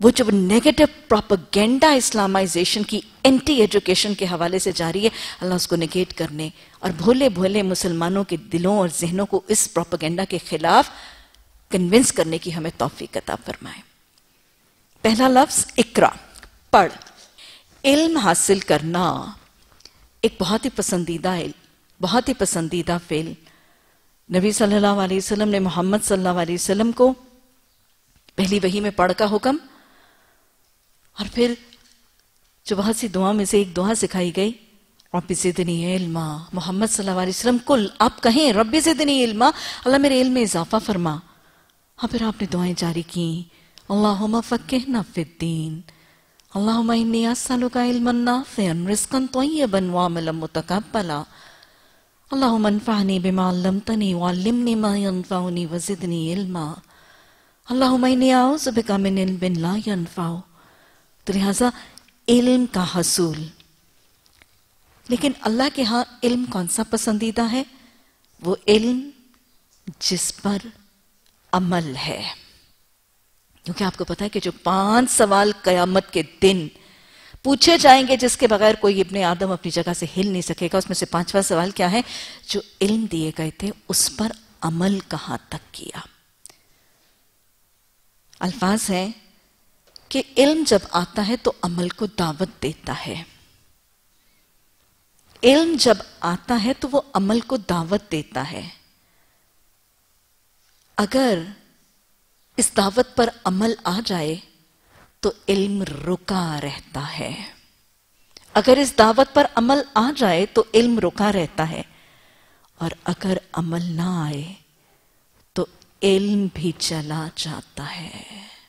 وہ جو نیگیٹو پروپیگنڈا اسلامائزیشن کی اینٹی ایجوکیشن کے حوالے سے جاری ہے، اللہ اس کو نیگیٹ کرنے اور بھولے بھولے مسلمانوں کے دلوں اور ذہنوں کو اس پروپیگنڈا کے خلاف کنونس کرنے کی ہمیں توفیق عطا فرمائے۔ پہلا لفظ اقرا، پڑھ۔ علم حاصل کرنا ایک بہت ہی پسندیدہ علم، بہت ہی پسندیدہ فعل۔ نبی صلی اللہ علیہ وسلم نے محمد صلی اللہ علیہ وسلم کو پہلی وحی میں پڑھ کا حکم، اور پھر جو بہت سی دعاؤں میں سے ایک دعا سکھائی گئی، رب زدنی علما، محمد صلی اللہ علیہ وسلم کل آپ کہیں رب زدنی علما، اللہ میرے علم میں اضافہ فرما۔ ہاں پھر آپ نے دعائیں جاری کی، اللہم فقہنا فی الدین، اللہم انی اسألک علما نافعا رزقا طیبا وعملا متقبلا، اللہم انفعنی بما علمتنی وعلمنی ما ینفعنی وزدنی علما، اللہم انی اعوذ بک من علم لا ینفع۔ تو لہٰذا علم کا حصول، لیکن اللہ کے ہاں علم کون سا پسندیدہ ہے؟ وہ علم جس پر عمل ہے، کیونکہ آپ کو پتا ہے کہ جو پانچ سوال قیامت کے دن پوچھے جائیں گے جس کے بغیر کوئی ابن آدم اپنی جگہ سے ہل نہیں سکے گا، اس میں سے پانچواں سوال کیا ہے؟ جو علم دیے گئے تھے اس پر عمل کہاں تک کیا؟ الفاظ ہیں کہ علم جب آتا ہے تو عمل کو دعوت دیتا ہے، علم جب آتا ہے تو وہ عمل کو دعوت دیتا ہے۔ اگر اس دعوت پر عمل آ جائے تو علم رکا رہتا ہے، اگر اس دعوت پر عمل آ جائے تو علم رکا رہتا ہے، اور اگر عمل نہ آئے تو علم بھی چلا جاتا ہے۔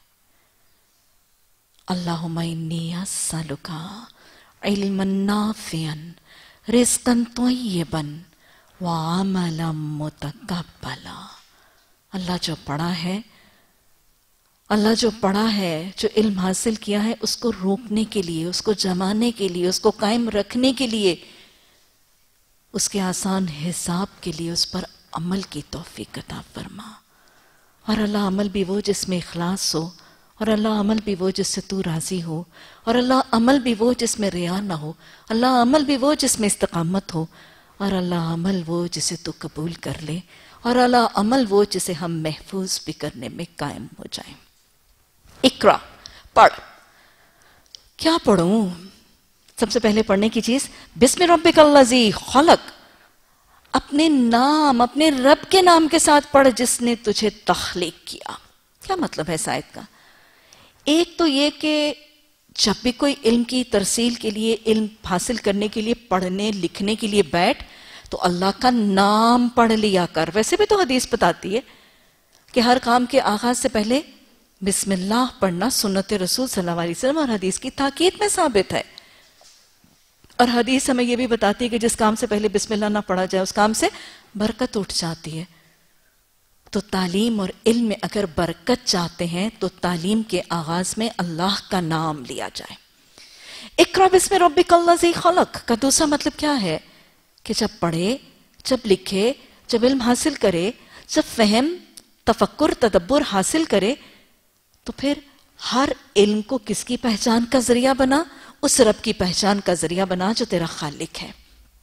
اللہم انی اسألک علما نافعا رزقا طیبا وعملا متقبلا۔ اللہ جو پڑھا ہے، اللہ جو پڑھا ہے، جو علم حاصل کیا ہے، اس کو روکنے کے لیے، اس کو جمانے کے لیے، اس کو قائم رکھنے کے لیے، اس کے آسان حساب کے لیے اس پر عمل کی توفیق عطا فرما۔ اور اللہ عمل بھی وہ جس میں اخلاص ہو، اور اللہ عمل بھی وہ جس سے تو راضی ہو، اور اللہ عمل بھی وہ جس میں ریا نہ ہو، اللہ عمل بھی وہ جس میں استقامت ہو، اور اللہ عمل وہ جسے تو قبول کر لے، اور اللہ عمل وہ جسے ہم محفوظ بھی کرنے میں قائم ہو جائیں۔ اقرا، پڑھ۔ کیا پڑھوں؟ سب سے پہلے پڑھنے کی چیز بسم ربک الذی خلق، اپنے نام، اپنے رب کے نام کے ساتھ پڑھ جس نے تجھے تخلیق کیا۔ کیا مطلب ہے اس آیت کا؟ ایک تو یہ کہ جب بھی کوئی علم کی ترسیل کے لیے، علم حاصل کرنے کے لیے، پڑھنے لکھنے کے لیے بیٹھ تو اللہ کا نام پڑھ لیا کر۔ ویسے بھی تو حدیث بتاتی ہے کہ ہر کام کے آغاز سے پہلے بسم اللہ پڑھنا سنت رسول صلی اللہ علیہ وسلم اور حدیث کی تاکید میں ثابت ہے۔ اور حدیث ہمیں یہ بھی بتاتی ہے کہ جس کام سے پہلے بسم اللہ نہ پڑھا جائے اس کام سے برکت اٹھ جاتی ہے۔ تو تعلیم اور علم میں اگر برکت چاہتے ہیں تو تعلیم کے آغاز میں اللہ کا نام لیا جائے۔ اقرا بسم ربک الذی خلق کا دوسرا مطلب کیا ہے؟ کہ جب پڑھے، جب لکھے، جب علم حاصل کرے، جب فہم، تفکر، تدبر حاصل کرے تو پھر ہر علم کو کس کی پہچان کا ذریعہ بنا؟ اس رب کی پہچان کا ذریعہ بنا جو تیرا خالق ہے۔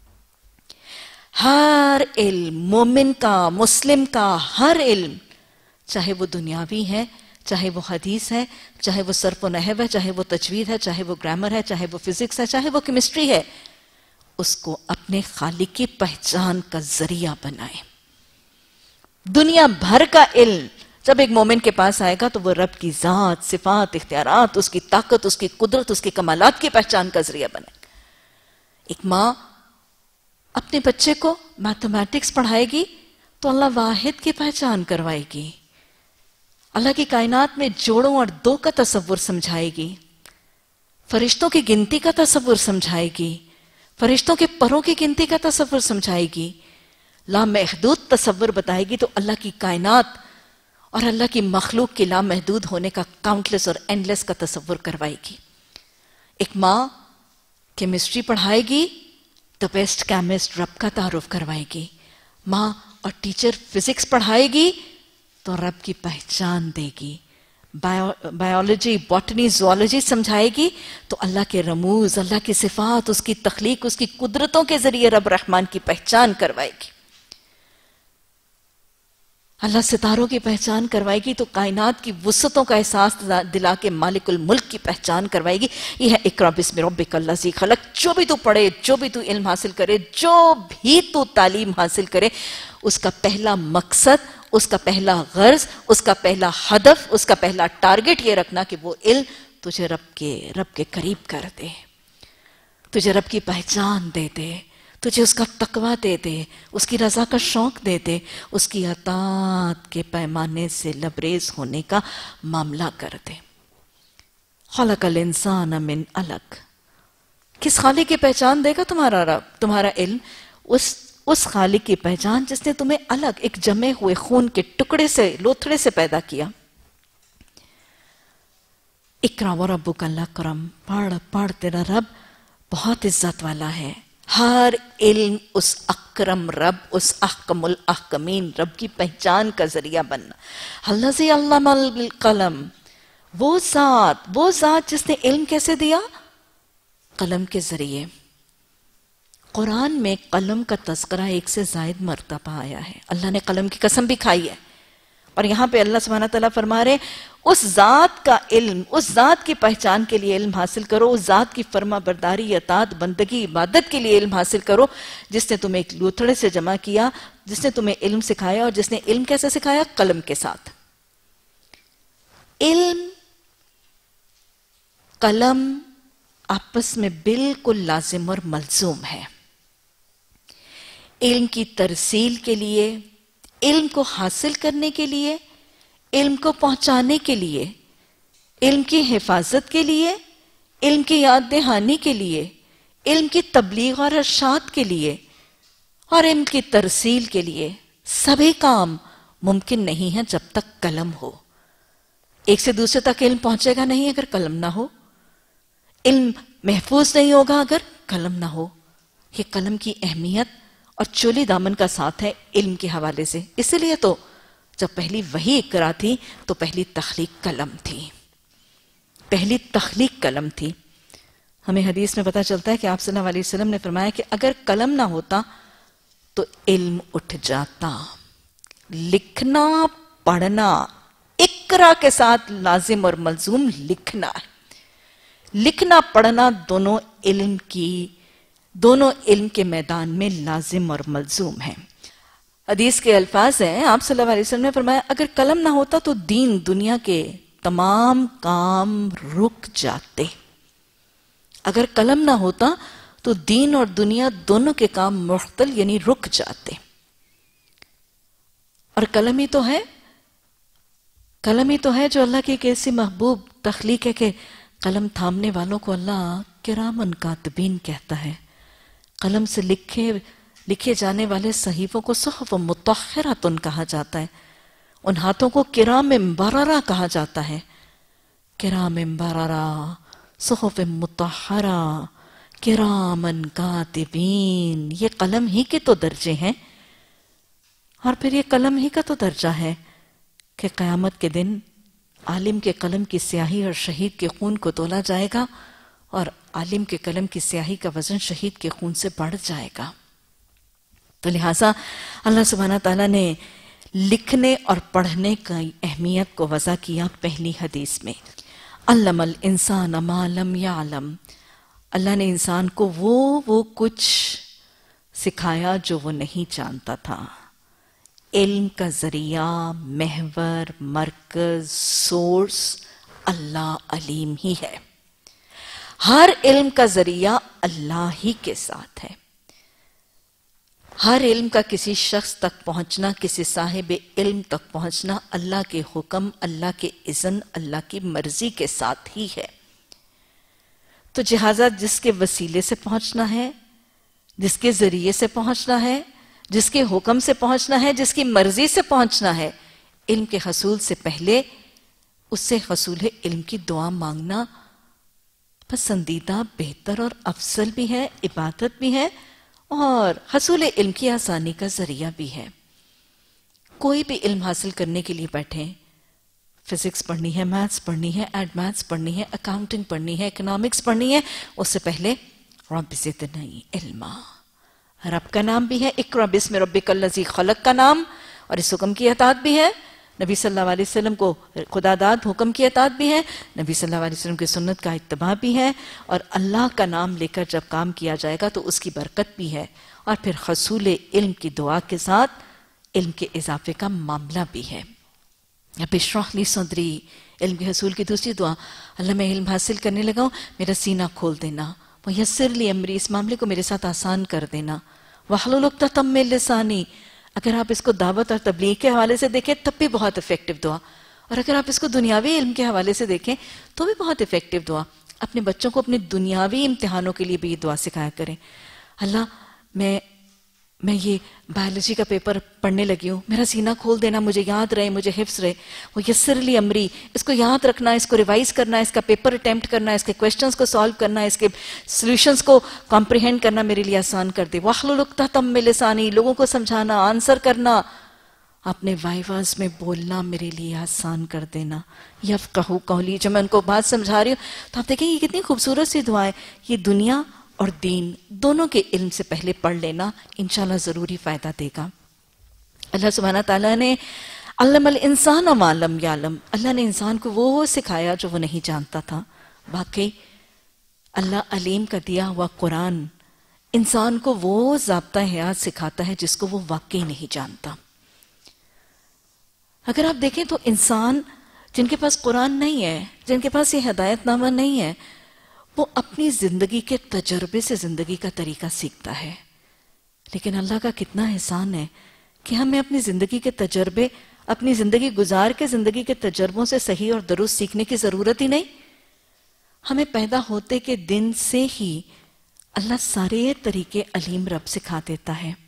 ہر علم، مومن کا، مسلم کا ہر علم، چاہے وہ دنیاوی ہے، چاہے وہ حدیث ہے، چاہے وہ صرف و نحو ہے، چاہے وہ تجوید ہے، چاہے وہ گرامر ہے، چاہے وہ فزکس ہے، چاہے وہ کیمسٹری ہے، اس کو اپنے خالق کی پہچان کا ذریعہ بنائے۔ دنیا بھر کا علم جب ایک مومن کے پاس آئے گا تو وہ رب کی ذات، صفات، اختیارات، اس کی طاقت، اس کی قدرت، اس کے کمالات کی پہچان کا ذریعہ بنائے گا۔ ایک ماں اپنے بچے کو میتھمیٹکس پڑھائے گی تو اللہ واحد کی پہچان کروائے گی، اللہ کی کائنات میں جوڑوں اور دو کا تصور سمجھائے گی، فرشتوں کی گنتی کا تصور سمجھائے گی، فرشتوں کے پروں کی گنتی کا تصور سمجھائے گی، لامحدود تصور بتائے گی، تو اللہ کی کائنات اور اللہ کی مخلوق کے لامحدود ہونے کا، کاؤنٹلیس اور اینڈلیس کا تصور کروائے گی۔ ایک ماں کیمسٹری پڑھائے گی تو بیسٹ کیمسٹ رب کا تعارف کروائے گی، ماں اور ٹیچر فزکس پڑھائے گی تو رب کی پہچان دے گی، بایولوجی، باٹنی، زوالوجی سمجھائے گی تو اللہ کے رموز، اللہ کی صفات، اس کی تخلیق، اس کی قدرتوں کے ذریعے رب رحمان کی پہچان کروائے گی. اللہ ستاروں کی پہچان کروائے گی تو کائنات کی وسعتوں کا احساس دلا کے مالک الملک کی پہچان کروائے گی. یہ ہے اقرا بسم ربک الذی خلق. جو بھی تو پڑھے، جو بھی تو علم حاصل کرے، جو بھی تو تعلیم حاصل کرے، اس کا پہلا مقصد، اس کا پہلا غرض، اس کا پہلا ہدف، اس کا پہلا ٹارگٹ یہ رکھنا کہ وہ علم تجھے رب کے رب کے قریب کر دے، تجھے رب کی پہچان دے دے، تجھے اس کا تقوی دے دے، اس کی رضا کا شوق دے دے، اس کی اطاعت کے پیمانے سے لبریز ہونے کا معاملہ کر دے. خلق الانسان من علق. کس خالق کی پہچان دے گا تمہارا رب، تمہارا علم؟ اس اس خالق کی پہچان جس نے تمہیں الگ ایک جمے ہوئے خون کے ٹکڑے سے، لوتھڑے سے پیدا کیا. اقرا وربک الاکرم. پڑھ پڑھ تیرا رب بہت عزت والا ہے. ہر علم اس اکرم رب، اس احکم الاحکمین رب کی پہچان کا ذریعہ بننا. الذی علم بالقلم. وہ ذات وہ ذات جس نے علم کیسے دیا؟ قلم کے ذریعے. قرآن میں قلم کا تذکرہ ایک سے زائد مرتبہ آیا ہے. اللہ نے قلم کی قسم بھی کھائی ہے. اور یہاں پہ اللہ سبحانہ تعالیٰ فرما رہے اس ذات کا علم، اس ذات کی پہچان کے لیے علم حاصل کرو، اس ذات کی فرما برداری، اطاعت، بندگی، عبادت کے لیے علم حاصل کرو جس نے تمہیں ایک لوتھڑے سے جمع کیا، جس نے تمہیں علم سکھایا. اور جس نے علم کیسے سکھایا؟ قلم کے ساتھ. علم، قلم آپس میں بالکل لازم اور ملزوم ہے. علم کی ترسیل کے لیے، علم کو حاصل کرنے کے لیے، علم کو پہنچانے کے لیے، علم کی حفاظت کے لیے، علم کی یاد دہانی کے لیے، علم کی تبلیغ اور ارشاد کے لیے، اور علم کی ترسیل کے لیے سبھی کام ممکن نہیں ہیں جب تک قلم ہو. ایک سے دوسرے تک علم پہنچے گا نہیں اگر قلم نہ ہو. علم محفوظ نہیں ہوگا اگر قلم نہ ہو. یہ قلم کی اہمیت اور چولی دامن کا ساتھ ہے علم کے حوالے سے. اسی لیے تو جب پہلی وحی اقرا تھی تو پہلی تخلیق قلم تھی. پہلی تخلیق قلم تھی. ہمیں حدیث میں پتہ چلتا ہے کہ آپ صلی اللہ علیہ وسلم نے فرمایا کہ اگر قلم نہ ہوتا تو علم اٹھ جاتا. لکھنا پڑھنا اقرا کے ساتھ لازم اور ملزوم لکھنا ہے. لکھنا پڑھنا دونوں علم کی دونوں علم کے میدان میں لازم اور ملزوم ہیں. حدیث کے الفاظ ہیں، آپ صلی اللہ علیہ وسلم نے فرمایا اگر قلم نہ ہوتا تو دین دنیا کے تمام کام رک جاتے. اگر قلم نہ ہوتا تو دین اور دنیا دونوں کے کام معطل یعنی رک جاتے. اور قلم ہی تو ہے قلم ہی تو ہے جو اللہ کی ایک ایسی محبوب تخلیق ہے کہ قلم تھامنے والوں کو اللہ کرامن کاتبین کہتا ہے. قلم سے لکھے لکھے جانے والے صحیفوں کو صحف مطہرۃ کہا جاتا ہے. ان ہاتھوں کو کرام بررہ کہا جاتا ہے. کرام بررہ، صحف مطہرہ، کرامن کاتبین، یہ قلم ہی کے تو درجے ہیں. اور پھر یہ قلم ہی کا تو درجہ ہے کہ قیامت کے دن عالم کے قلم کی سیاہی اور شہید کے خون کو تولا جائے گا اور عالم کے قلم کی سیاہی کا وزن شہید کے خون سے بڑھ جائے گا. تو لہٰذا اللہ سبحانہ تعالیٰ نے لکھنے اور پڑھنے کی اہمیت کو وضع کیا پہلی حدیث میں. علم الانسان ما لم یعلم. اللہ نے انسان کو وہ وہ کچھ سکھایا جو وہ نہیں جانتا تھا. علم کا ذریعہ، محور، مرکز، سورس اللہ علیم ہی ہے. ہر علم کا ذریعہ اللہ ہی کے ساتھ ہے. ہر علم کا کسی شخص تک پہنچنا، کسی صاحب علم تک پہنچنا اللہ کے حکم، اللہ کے اذن، اللہ کی مرضی کے ساتھ ہی ہے. تو لہٰذا جس کے وسیلے سے پہنچنا ہے، جس کے ذریعے سے پہنچنا ہے، جس کے حکم سے پہنچنا ہے، جس کی مرضی سے پہنچنا ہے، علم کے حصول سے پہلے اس سے حصول علم کی دعا مانگنا پسندیدہ، بہتر اور افضل بھی ہے، عبادت بھی ہے اور حصول علم کی آسانی کا ذریعہ بھی ہے. کوئی بھی علم حاصل کرنے کے لیے بیٹھیں، فزکس پڑھنی ہے، میتھس پڑھنی ہے، ایڈ میتھس پڑھنی ہے، اکاؤنٹنگ پڑھنی ہے، اکنامکس پڑھنی ہے، اس سے پہلے رب زدنی علما، رب کا نام بھی ہے، اقرأ بسم ربک الذی خلق کا نام، اور اس حکم کی اطاعت بھی ہے، نبی صلی اللہ علیہ وسلم کو خدا داد حکم کی اطاعت بھی ہے، نبی صلی اللہ علیہ وسلم کی سنت کا اتباع بھی ہے، اور اللہ کا نام لے کر جب کام کیا جائے گا تو اس کی برکت بھی ہے، اور پھر حصول علم کی دعا کے ساتھ علم کے اضافے کا معاملہ بھی ہے۔ رب اشرح لی صدری، علم کے حصول کی دوسری دعا، اللہ میں علم حاصل کرنے لگا ہوں، میرا سینہ کھول دینا، میسر لی امری، اس معاملے کو میرے ساتھ آسان کر دینا، واحلل عقدۃ من لسانی، اگر آپ اس کو دعوت اور تبلیغ کے حوالے سے دیکھیں تب بھی بہت افیکٹو دعا، اور اگر آپ اس کو دنیاوی علم کے حوالے سے دیکھیں تو بھی بہت افیکٹو دعا۔ اپنے بچوں کو اپنے دنیاوی امتحانوں کے لیے بھی یہ دعا سکھایا کریں، اللہ میں میں یہ بایولوجی کا پیپر پڑھنے لگی ہوں، میرا سینہ کھول دینا، مجھے یاد رہے، مجھے حفظ رہے، وہ یسر لی امری، اس کو یاد رکھنا، اس کو ریوائز کرنا، اس کا پیپر اٹیمپٹ کرنا، اس کے کویسچنز کو سالو کرنا، اس کے سولوشنز کو کمپریہینڈ کرنا میرے لیے آسان کر دے۔ واحلل عقدۃ من لسانی، لوگوں کو سمجھانا، آنسر کرنا، اپنے وائیواز میں بولنا میرے لیے آسان کر دینا۔ یفقہوا قولی، جب میں ان کو بات سمجھا رہی ہوں تو آپ دیکھیں یہ کتنی خوبصورت سی دعا ہے، یہ دنیا اور دین دونوں کے علم سے پہلے پڑھ لینا انشاءاللہ ضروری فائدہ دے گا۔ اللہ سبحانہ تعالیٰ نے علم الانسان ما لم یعلم، اللہ نے انسان کو وہ سکھایا جو وہ نہیں جانتا تھا۔ واقعی اللہ علیم کا دیا ہوا قرآن انسان کو وہ ضابطہ حیات سکھاتا ہے جس کو وہ واقعی نہیں جانتا۔ اگر آپ دیکھیں تو انسان جن کے پاس قرآن نہیں ہے، جن کے پاس یہ ہدایت نامہ نہیں ہے، وہ اپنی زندگی کے تجربے سے زندگی کا طریقہ سیکھتا ہے، لیکن اللہ کا کتنا احسان ہے کہ ہمیں اپنی زندگی کے تجربے، اپنی زندگی گزار کے زندگی کے تجربوں سے صحیح اور درست سیکھنے کی ضرورت ہی نہیں۔ ہمیں پیدا ہوتے کے دن سے ہی اللہ سارے طریقے علیم رب سکھا دیتا ہے۔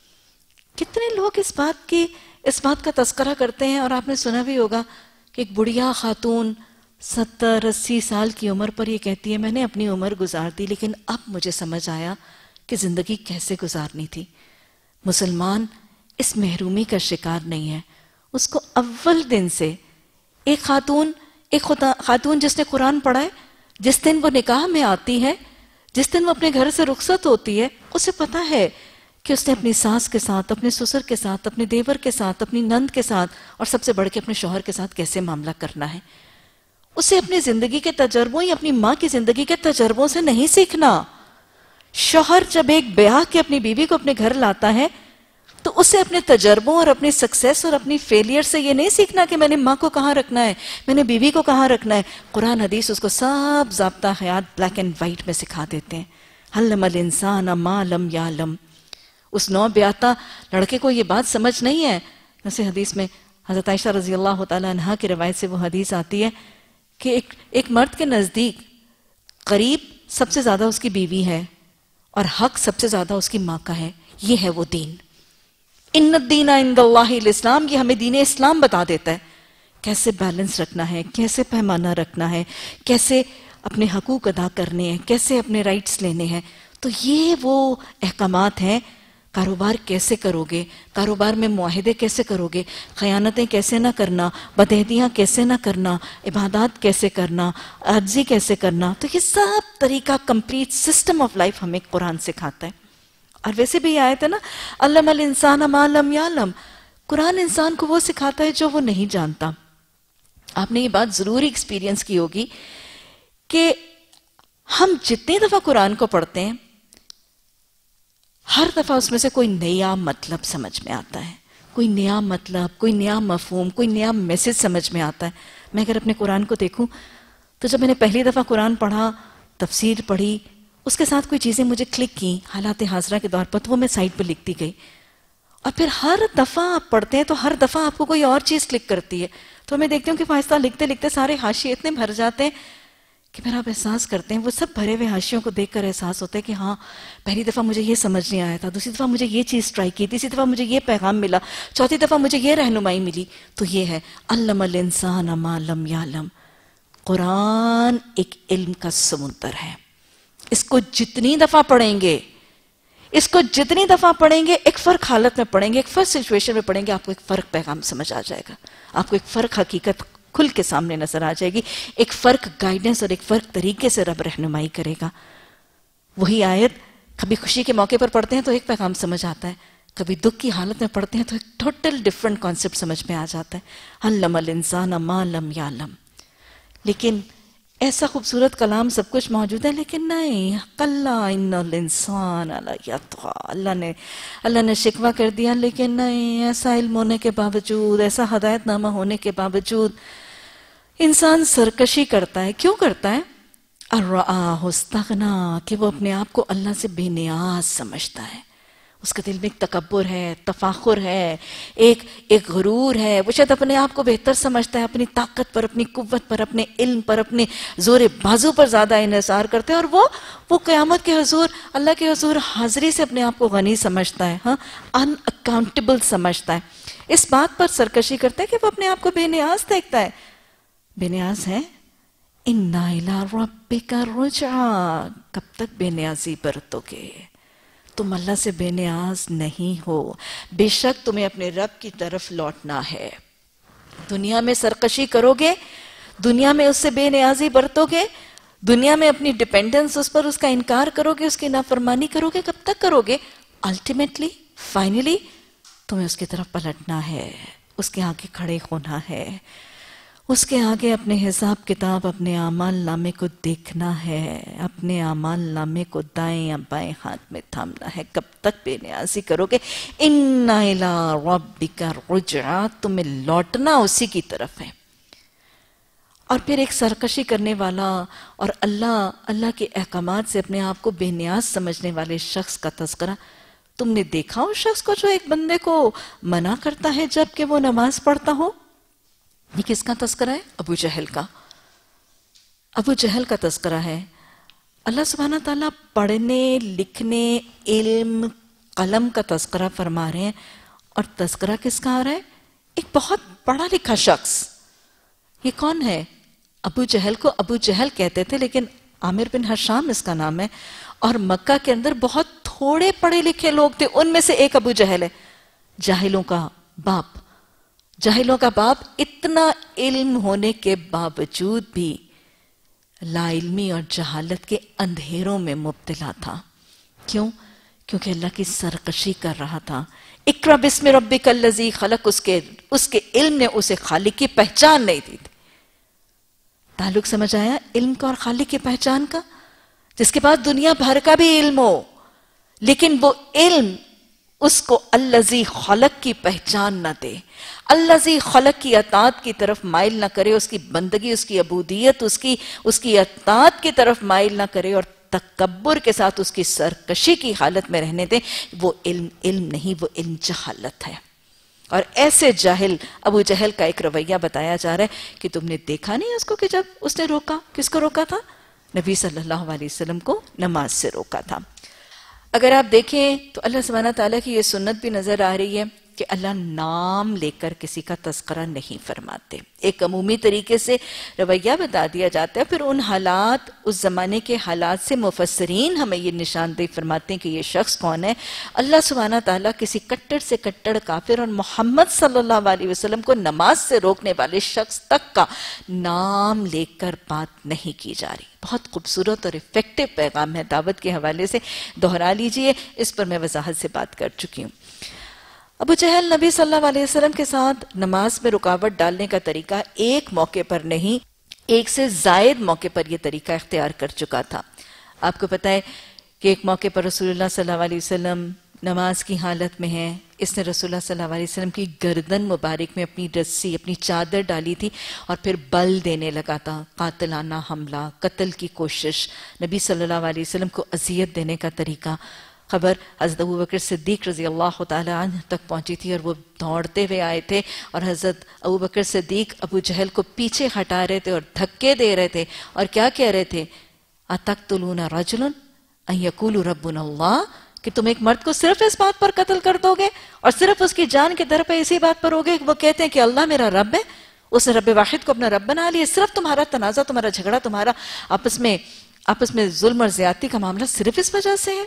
کتنے لوگ اس بات کی اس بات کا تذکرہ کرتے ہیں، اور آپ نے سنا بھی ہوگا کہ ایک بڑھیا خاتون ستر اسی سال کی عمر پر یہ کہتی ہے میں نے اپنی عمر گزار دی لیکن اب مجھے سمجھ آیا کہ زندگی کیسے گزارنی تھی۔ مسلمان اس محرومی کا شکار نہیں ہے، اس کو اول دن سے ایک خاتون ایک خاتون جس نے قرآن پڑھا ہے، جس دن وہ نکاح میں آتی ہے، جس دن وہ اپنے گھر سے رخصت ہوتی ہے، اسے پتا ہے کہ اس نے اپنی ساس کے ساتھ، اپنے سسر کے ساتھ، اپنے دیور کے ساتھ، اپنی نند کے ساتھ، اور سب سے بڑھ کے اپنے شوہر کے ساتھ کیسے معاملہ کرنا ہے۔ اسے اپنی زندگی کے تجربوں یا اپنی ماں کی زندگی کے تجربوں سے نہیں سیکھنا۔ شوہر جب ایک بیاہ کے اپنی بیوی کو اپنے گھر لاتا ہے تو اسے اپنے تجربوں اور اپنی سکسیس اور اپنی فیلئر سے یہ نہیں سیکھنا کہ میں نے ماں کو کہاں رکھنا ہے، میں نے بیوی کو کہاں رکھنا ہے۔ قرآن حدیث اس کو سب ضابطہ حیات بلیک اینڈ وائٹ میں سکھا دیتے ہیں۔ علم الانسان ما لم یعلم، اس نو بیاتا لڑکے کو یہ بات سمجھ نہیں ہے۔ ویسے حدیث میں حضرت عائشہ رضی اللہ تعالیٰ عنہا کی روایت سے وہ حدیث آتی ہے کہ ایک ایک مرد کے نزدیک قریب سب سے زیادہ اس کی بیوی ہے اور حق سب سے زیادہ اس کی ماں کا ہے۔ یہ ہے وہ دین۔ ان الدین عند اللہ الاسلام، یہ ہمیں دین اسلام بتا دیتا ہے کیسے بیلنس رکھنا ہے، کیسے پیمانہ رکھنا ہے، کیسے اپنے حقوق ادا کرنے ہیں، کیسے اپنے رائٹس لینے ہیں۔ تو یہ وہ احکامات ہیں۔ کاروبار کیسے کرو گے، کاروبار میں معاہدے کیسے کرو گے، خیانتیں کیسے نہ کرنا، بدعہدیاں کیسے نہ کرنا، عبادات کیسے کرنا، عاجزی کیسے کرنا، تو یہ سب طریقہ کمپلیٹ سسٹم آف لائف ہمیں قرآن سکھاتا ہے۔ اور ویسے بھی یہ آیت ہے نا، علم الانسان ما لم یعلم، قرآن انسان کو وہ سکھاتا ہے جو وہ نہیں جانتا۔ آپ نے یہ بات ضروری ایکسپیرینس کی ہوگی کہ ہم جتنی دفعہ قرآن کو پڑھتے ہیں ہر دفعہ اس میں سے کوئی نیا مطلب سمجھ میں آتا ہے، کوئی نیا مطلب، کوئی نیا مفہوم، کوئی نیا میسج سمجھ میں آتا ہے۔ میں اگر اپنے قرآن کو دیکھوں تو جب میں نے پہلی دفعہ قرآن پڑھا، تفسیر پڑھی، اس کے ساتھ کوئی چیزیں مجھے کلک کی حالات حاضرہ کے دور پر، تو وہ میں سائٹ پہ لکھتی گئی۔ اور پھر ہر دفعہ آپ پڑھتے ہیں تو ہر دفعہ آپ کو کوئی اور چیز کلک کرتی ہے، تو میں دیکھتی ہوں کہ فائستہ لکھتے لکھتے سارے حاشیے اتنے بھر جاتے ہیں کہ پھر آپ احساس کرتے ہیں، وہ سب بھرے ہوئے حاشیوں کو دیکھ کر احساس ہوتا ہے کہ ہاں پہلی دفعہ مجھے یہ سمجھ نہیں آیا تھا، دوسری دفعہ مجھے یہ چیز ٹرائی کی، تیسری دفعہ مجھے یہ پیغام ملا، چوتھی دفعہ مجھے یہ رہنمائی ملی۔ تو یہ ہے علم الانسان ما لم یعلم۔ قرآن ایک علم کا سمندر ہے، اس کو جتنی دفعہ پڑھیں گے اس کو جتنی دفعہ پڑھیں گے ایک فرق حالت میں پڑھیں گے، ایک فرق سچویشن میں پڑھیں گے، آپ کو ایک فرق پیغام سمجھ آ جائے گا، آپ کو ایک فرق حقیقت کھل کے سامنے نظر آ جائے گی. ایک فرق گائیڈنس اور ایک فرق طریقے سے رب رہنمائی کرے گا. وہی آیت کبھی خوشی کے موقع پر پڑھتے ہیں تو ایک پیغام سمجھ آتا ہے, کبھی دکھ کی حالت میں پڑھتے ہیں تو ایک ٹوٹل ڈیفرنٹ کانسیپٹ سمجھ میں آ جاتا ہے. علم الانسان ما لم یعلم. لیکن ایسا خوبصورت کلام سب کچھ موجود ہے, لیکن نہیں, کلا ان الانسان لیطغی. اللہ نے اللہ نے شکوہ کر دیا, لیکن نہیں, ایسا علم ہونے کے باوجود, ایسا ہدایت نامہ ہونے کے باوجود انسان سرکشی کرتا ہے. کیوں کرتا ہے؟ ارآہ استغنا, کہ وہ اپنے آپ کو اللہ سے بے نیاز سمجھتا ہے. اس کے دل میں ایک تکبر ہے, تفاخر ہے, ایک ایک غرور ہے. وہ شاید اپنے آپ کو بہتر سمجھتا ہے, اپنی طاقت پر, اپنی قوت پر, اپنے علم پر, اپنے زور بازو پر زیادہ انحصار کرتے ہیں, اور وہ وہ قیامت کے حضور, اللہ کے حضور حاضری سے اپنے آپ کو غنی سمجھتا ہے, ہاں, ان اکاؤنٹیبل سمجھتا ہے. اس بات پر سرکشی کرتا ہے کہ وہ اپنے آپ کو بے نیاز دیکھتا ہے. بے نیاز ہے. اِنَّا إِلَىٰ رَبِّكَ رُجْعَا. کب تک بے نیازی برتو گے؟ تم اللہ سے بے نیاز نہیں ہو. بے شک تمہیں اپنے رب کی طرف لوٹنا ہے. دنیا میں سرکشی کرو گے, دنیا میں اس سے بے نیازی برتو گے, دنیا میں اپنی ڈیپینڈنس اس پر, اس کا انکار کرو گے, اس کی نافرمانی کرو گے. کب تک کرو گے؟ الٹیمیٹلی, فائنلی تمہیں اس کی طرف پلٹنا ہے, اس کے آگے کھڑے ہونا ہے, اس کے آگے اپنے حساب کتاب, اپنے اعمال نامے کو دیکھنا ہے, اپنے اعمال نامے کو دائیں یا بائیں ہاتھ میں تھامنا ہے. کب تک بے نیازی کرو گے؟ اِنَّ إِلَىٰ رَبِّكَ رُجْعَا. تمہیں لوٹنا اسی کی طرف ہے. اور پھر ایک سرکشی کرنے والا اور اللہ اللہ کے احکامات سے اپنے آپ کو بے نیاز سمجھنے والے شخص کا تذکرہ. تم نے دیکھا اس شخص کو جو ایک بندے کو منع کرتا ہے جب کہ وہ نماز پڑھتا ہو؟ یہ کس کا تذکرہ ہے؟ ابو جہل کا. ابو جہل کا تذکرہ ہے. اللہ سبحانہ تعالیٰ پڑھنے, لکھنے, علم, قلم کا تذکرہ فرما رہے ہیں. اور تذکرہ کس کا آ رہا ہے؟ ایک بہت پڑھا لکھا شخص. یہ کون ہے؟ ابو جہل کو ابو جہل کہتے تھے, لیکن عامر بن ہشام اس کا نام ہے. اور مکہ کے اندر بہت تھوڑے پڑھے لکھے لوگ تھے, ان میں سے ایک ابو جہل ہے. جاہلوں کا باپ. جاہلوں کا باپ اتنا علم ہونے کے باوجود بھی لا علمی اور جہالت کے اندھیروں میں مبتلا تھا. کیوں؟ کیونکہ اللہ کی سرکشی کر رہا تھا. اقرأ بسم ربک الذی خلق, اس کے اس کے علم نے اسے خالق کی پہچان نہیں دی تھی. تعلق سمجھ آیا علم کا اور خالق کی پہچان کا؟ جس کے بعد دنیا بھر کا بھی علم ہو, لیکن وہ علم اس کو الذی خلق کی پہچان نہ دے, الذی خلق کی اطاعت کی طرف مائل نہ کرے, اس کی بندگی, اس کی عبودیت, اس کی اس کی اطاعت کی طرف مائل نہ کرے, اور تکبر کے ساتھ اس کی سرکشی کی حالت میں رہنے دے. وہ علم علم نہیں, وہ علم جہالت ہے. اور ایسے جاہل ابو جہل کا ایک رویہ بتایا جا رہا ہے کہ تم نے دیکھا نہیں اس کو کہ جب اس نے روکا, کس کو روکا تھا؟ نبی صلی اللہ علیہ وسلم کو نماز سے روکا تھا. اگر آپ دیکھیں تو اللہ سبحانہ تعالیٰ کی یہ سنت بھی نظر آ رہی ہے کہ اللہ نام لے کر کسی کا تذکرہ نہیں فرماتے. ایک عمومی طریقے سے رویہ بتا دیا جاتا ہے, پھر ان حالات, اس زمانے کے حالات سے مفسرین ہمیں یہ نشاندہی فرماتے ہیں کہ یہ شخص کون ہے. اللہ سبحانہ تعالیٰ کسی کٹڑ سے کٹڑ کافر اور محمد صلی اللہ علیہ وسلم کو نماز سے روکنے والے شخص تک کا نام لے کر بات نہیں کی جا رہی. بہت خوبصورت اور افیکٹو پیغام ہے, دعوت کے حوالے سے دہرا لیجئے, اس پر میں وضاحت سے بات کر چکی ہوں. ابو جہل نبی صلی اللہ علیہ وسلم کے ساتھ نماز میں رکاوٹ ڈالنے کا طریقہ ایک موقع پر نہیں, ایک سے زائد موقع پر یہ طریقہ اختیار کر چکا تھا. آپ کو پتہ ہے کہ ایک موقع پر رسول اللہ صلی اللہ علیہ وسلم نماز کی حالت میں ہیں. اس نے رسول اللہ صلی اللہ علیہ وسلم کی گردن مبارک میں اپنی رسی, اپنی چادر ڈالی تھی, اور پھر بل دینے لگا تھا. قاتلانہ حملہ, قتل کی کوشش, نبی صلی اللہ علیہ وسلم کو اذیت دینے کا طریقہ. خبر حضرت ابو بکر صدیق رضی اللہ تعالی عنہ تک پہنچی تھی, اور وہ دوڑتے ہوئے آئے تھے, اور حضرت ابو بکر صدیق ابو جہل کو پیچھے ہٹا رہے تھے اور دھکے دے رہے تھے, اور کیا کہہ رہے تھے؟ اتقتلون رجلا ان یقول ربنا اللہ, کہ تم ایک مرد کو صرف اس بات پر قتل کر دو گے, اور صرف اس کی جان کے در پہ اسی بات پر ہوگے کہ وہ کہتے ہیں کہ اللہ میرا رب ہے. اس نے رب واحد کو اپنا رب بنا لیا. صرف تمہارا تنازع, تمہارا جھگڑا, تمہارا آپس میں آپس میں ظلم اور زیادتی کا معاملہ صرف اس وجہ سے ہے.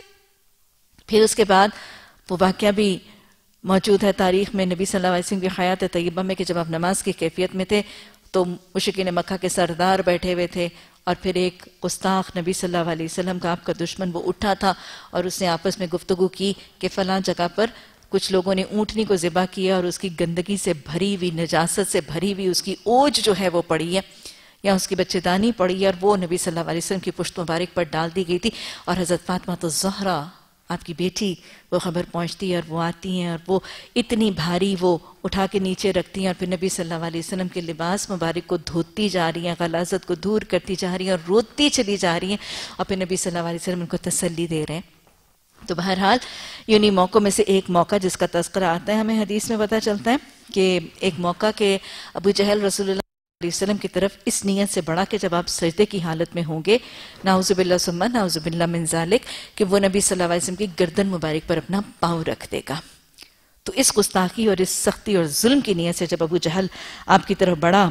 پھر اس کے بعد وہ واقعہ بھی موجود ہے تاریخ میں, نبی صلی اللہ علیہ وسلم کی حیات طیبہ میں, کہ جب آپ نماز کی کیفیت میں تھے تو مشرکین مکہ کے سردار بیٹھے ہوئے تھے اور پھر ایک گستاخ نبی صلی اللہ علیہ وسلم کا آپ کا دشمن وہ اٹھا تھا اور اس نے آپس میں گفتگو کی کہ فلاں جگہ پر کچھ لوگوں نے اونٹنی کو ذبح کیا اور اس کی گندگی سے بھری ہوئی نجاست سے بھری ہوئی اس کی اوج جو ہے وہ پڑی ہے یا اس کی بچے دانی پڑی ہے اور وہ نبی صلی اللہ علیہ وسلم کی پشت مبارک پر ڈال دی گئی تھی اور حضرت فاطمہ تو زہرا آپ کی بیٹی وہ خبر پہنچتی ہے اور وہ آتی ہیں اور وہ اتنی بھاری وہ اٹھا کے نیچے رکھتی ہیں اور پھر نبی صلی اللہ علیہ وسلم کے لباس مبارک کو دھوتی جا رہی ہیں غلاظت کو دور کرتی جا رہی ہیں اور روتی چلی جا رہی ہیں اور پھر نبی صلی اللہ علیہ وسلم ان کو تسلی دے رہے ہیں۔ تو بہرحال یونی موقعوں میں سے ایک موقع جس کا تذکرہ آتا ہے ہمیں حدیث میں پتہ چلتا ہے کہ ایک موقع کہ ابو جہل رسول اللہ علیہ وسلم کی طرف اس نیت سے بڑھا کہ جب آپ سجدے کی حالت میں ہوں گے نعوذ باللہ ثم نعوذ باللہ من ذالک کہ وہ نبی صلی اللہ علیہ وسلم کی گردن مبارک پر اپنا پاؤں رکھ دے گا۔ تو اس گستاخی اور اس سختی اور ظلم کی نیت سے جب ابو جہل آپ کی طرف بڑھا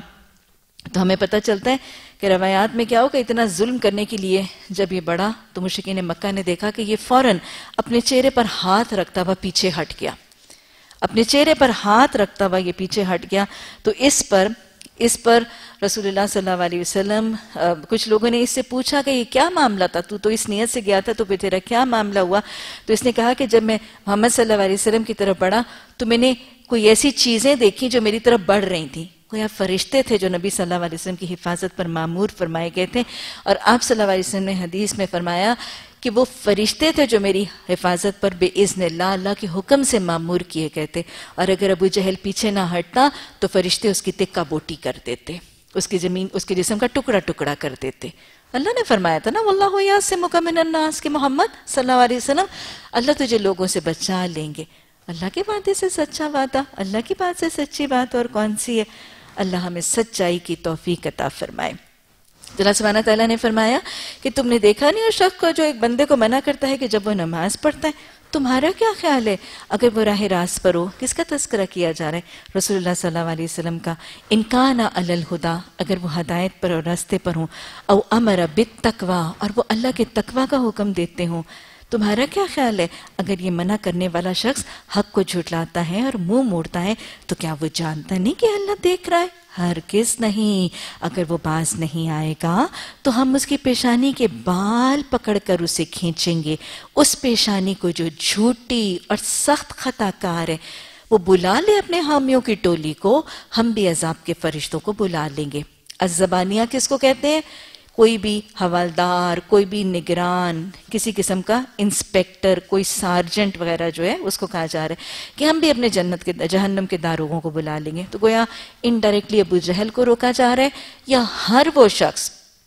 تو ہمیں پتہ چلتا ہے کہ روایات میں کیا ہو کہ اتنا ظلم کرنے کے لیے جب یہ بڑھا تو مشرکین مکہ نے دیکھا کہ یہ فوراً اپنے چہرے پر ہاتھ رکھتا ہوا پیچھے ہٹ گیا اپنے چہرے پر ہاتھ رکھتا ہوا یہ پیچھے ہٹ گیا تو اس پر اس پر رسول اللہ صلی اللہ علیہ وسلم کچھ لوگوں نے اس سے پوچھا کہ یہ کیا معاملہ تھا تو تو اس نیت سے گیا تھا تو پھر تیرا کیا معاملہ ہوا تو اس نے کہا کہ جب میں محمد صلی اللہ علیہ وسلم کی طرف بڑھا تو میں نے کوئی ایسی چیزیں دیکھی جو میری طرف بڑھ رہی تھیں کوئی فرشتے تھے جو نبی صلی اللہ علیہ وسلم کی حفاظت پر مامور فرمائے گئے تھے اور آپ صلی اللہ علیہ وسلم نے حدیث میں فرمایا کہ وہ فرشتے تھے جو میری حفاظت پر بے اذن اللہ اللہ کے حکم سے مامور کیے گئے تھے اور اگر ابو جہل پیچھے نہ ہٹتا تو فرشتے اس کی تکہ بوٹی کر دیتے اس کی زمین اس کے جسم کا ٹکڑا ٹکڑا کر دیتے۔ اللہ نے فرمایا تھا نا واللہ یعصمک من الناس کہ محمد صلی اللہ علیہ وسلم اللہ تجھے لوگوں سے بچا لیں گے۔ اللہ کے وعدے سے سچا وعدہ اللہ کی بات سے سچی بات اور کون سی ہے؟ اللہ ہمیں سچائی کی توفیق عطا فرمائے۔ اللہ سبحانہ تعالیٰ نے فرمایا کہ تم نے دیکھا نہیں اس شخص کو جو ایک بندے کو منع کرتا ہے کہ جب وہ نماز پڑھتا ہے تمہارا کیا خیال ہے اگر وہ راہ راست پر ہو؟ کس کا تذکرہ کیا جا رہا ہے؟ رسول اللہ صلی اللہ علیہ وسلم کا۔ ان کان علی الہدی اگر وہ ہدایت پر اور راستے پر ہوں او امر بالتقوی اور وہ اللہ کے تقوی کا حکم دیتے ہوں تمہارا کیا خیال ہے اگر یہ منع کرنے والا شخص حق کو جھٹلاتا ہے اور منہ موڑتا ہے تو کیا وہ جانتا نہیں کہ اللہ دیکھ رہا ہے؟ ہرگز نہیں۔ اگر وہ باز نہیں آئے گا تو ہم اس کی پیشانی کے بال پکڑ کر اسے کھینچیں گے، اس پیشانی کو جو جھوٹی اور سخت خطا کار ہے۔ وہ بلا لے اپنے حامیوں کی ٹولی کو، ہم بھی عذاب کے فرشتوں کو بلا لیں گے۔ الزبانیہ کس کو کہتے ہیں؟ کوئی بھی حوالدار، کوئی بھی نگران، کسی قسم کا انسپیکٹر، کوئی سارجنٹ وغیرہ جو ہے اس کو کہا جا رہا ہے کہ ہم بھی اپنے جنت کے جہنم کے داروغوں کو بلا لیں گے۔ تو گویا انڈائریکٹلی ابو جہل کو روکا جا رہا ہے یا ہر وہ شخص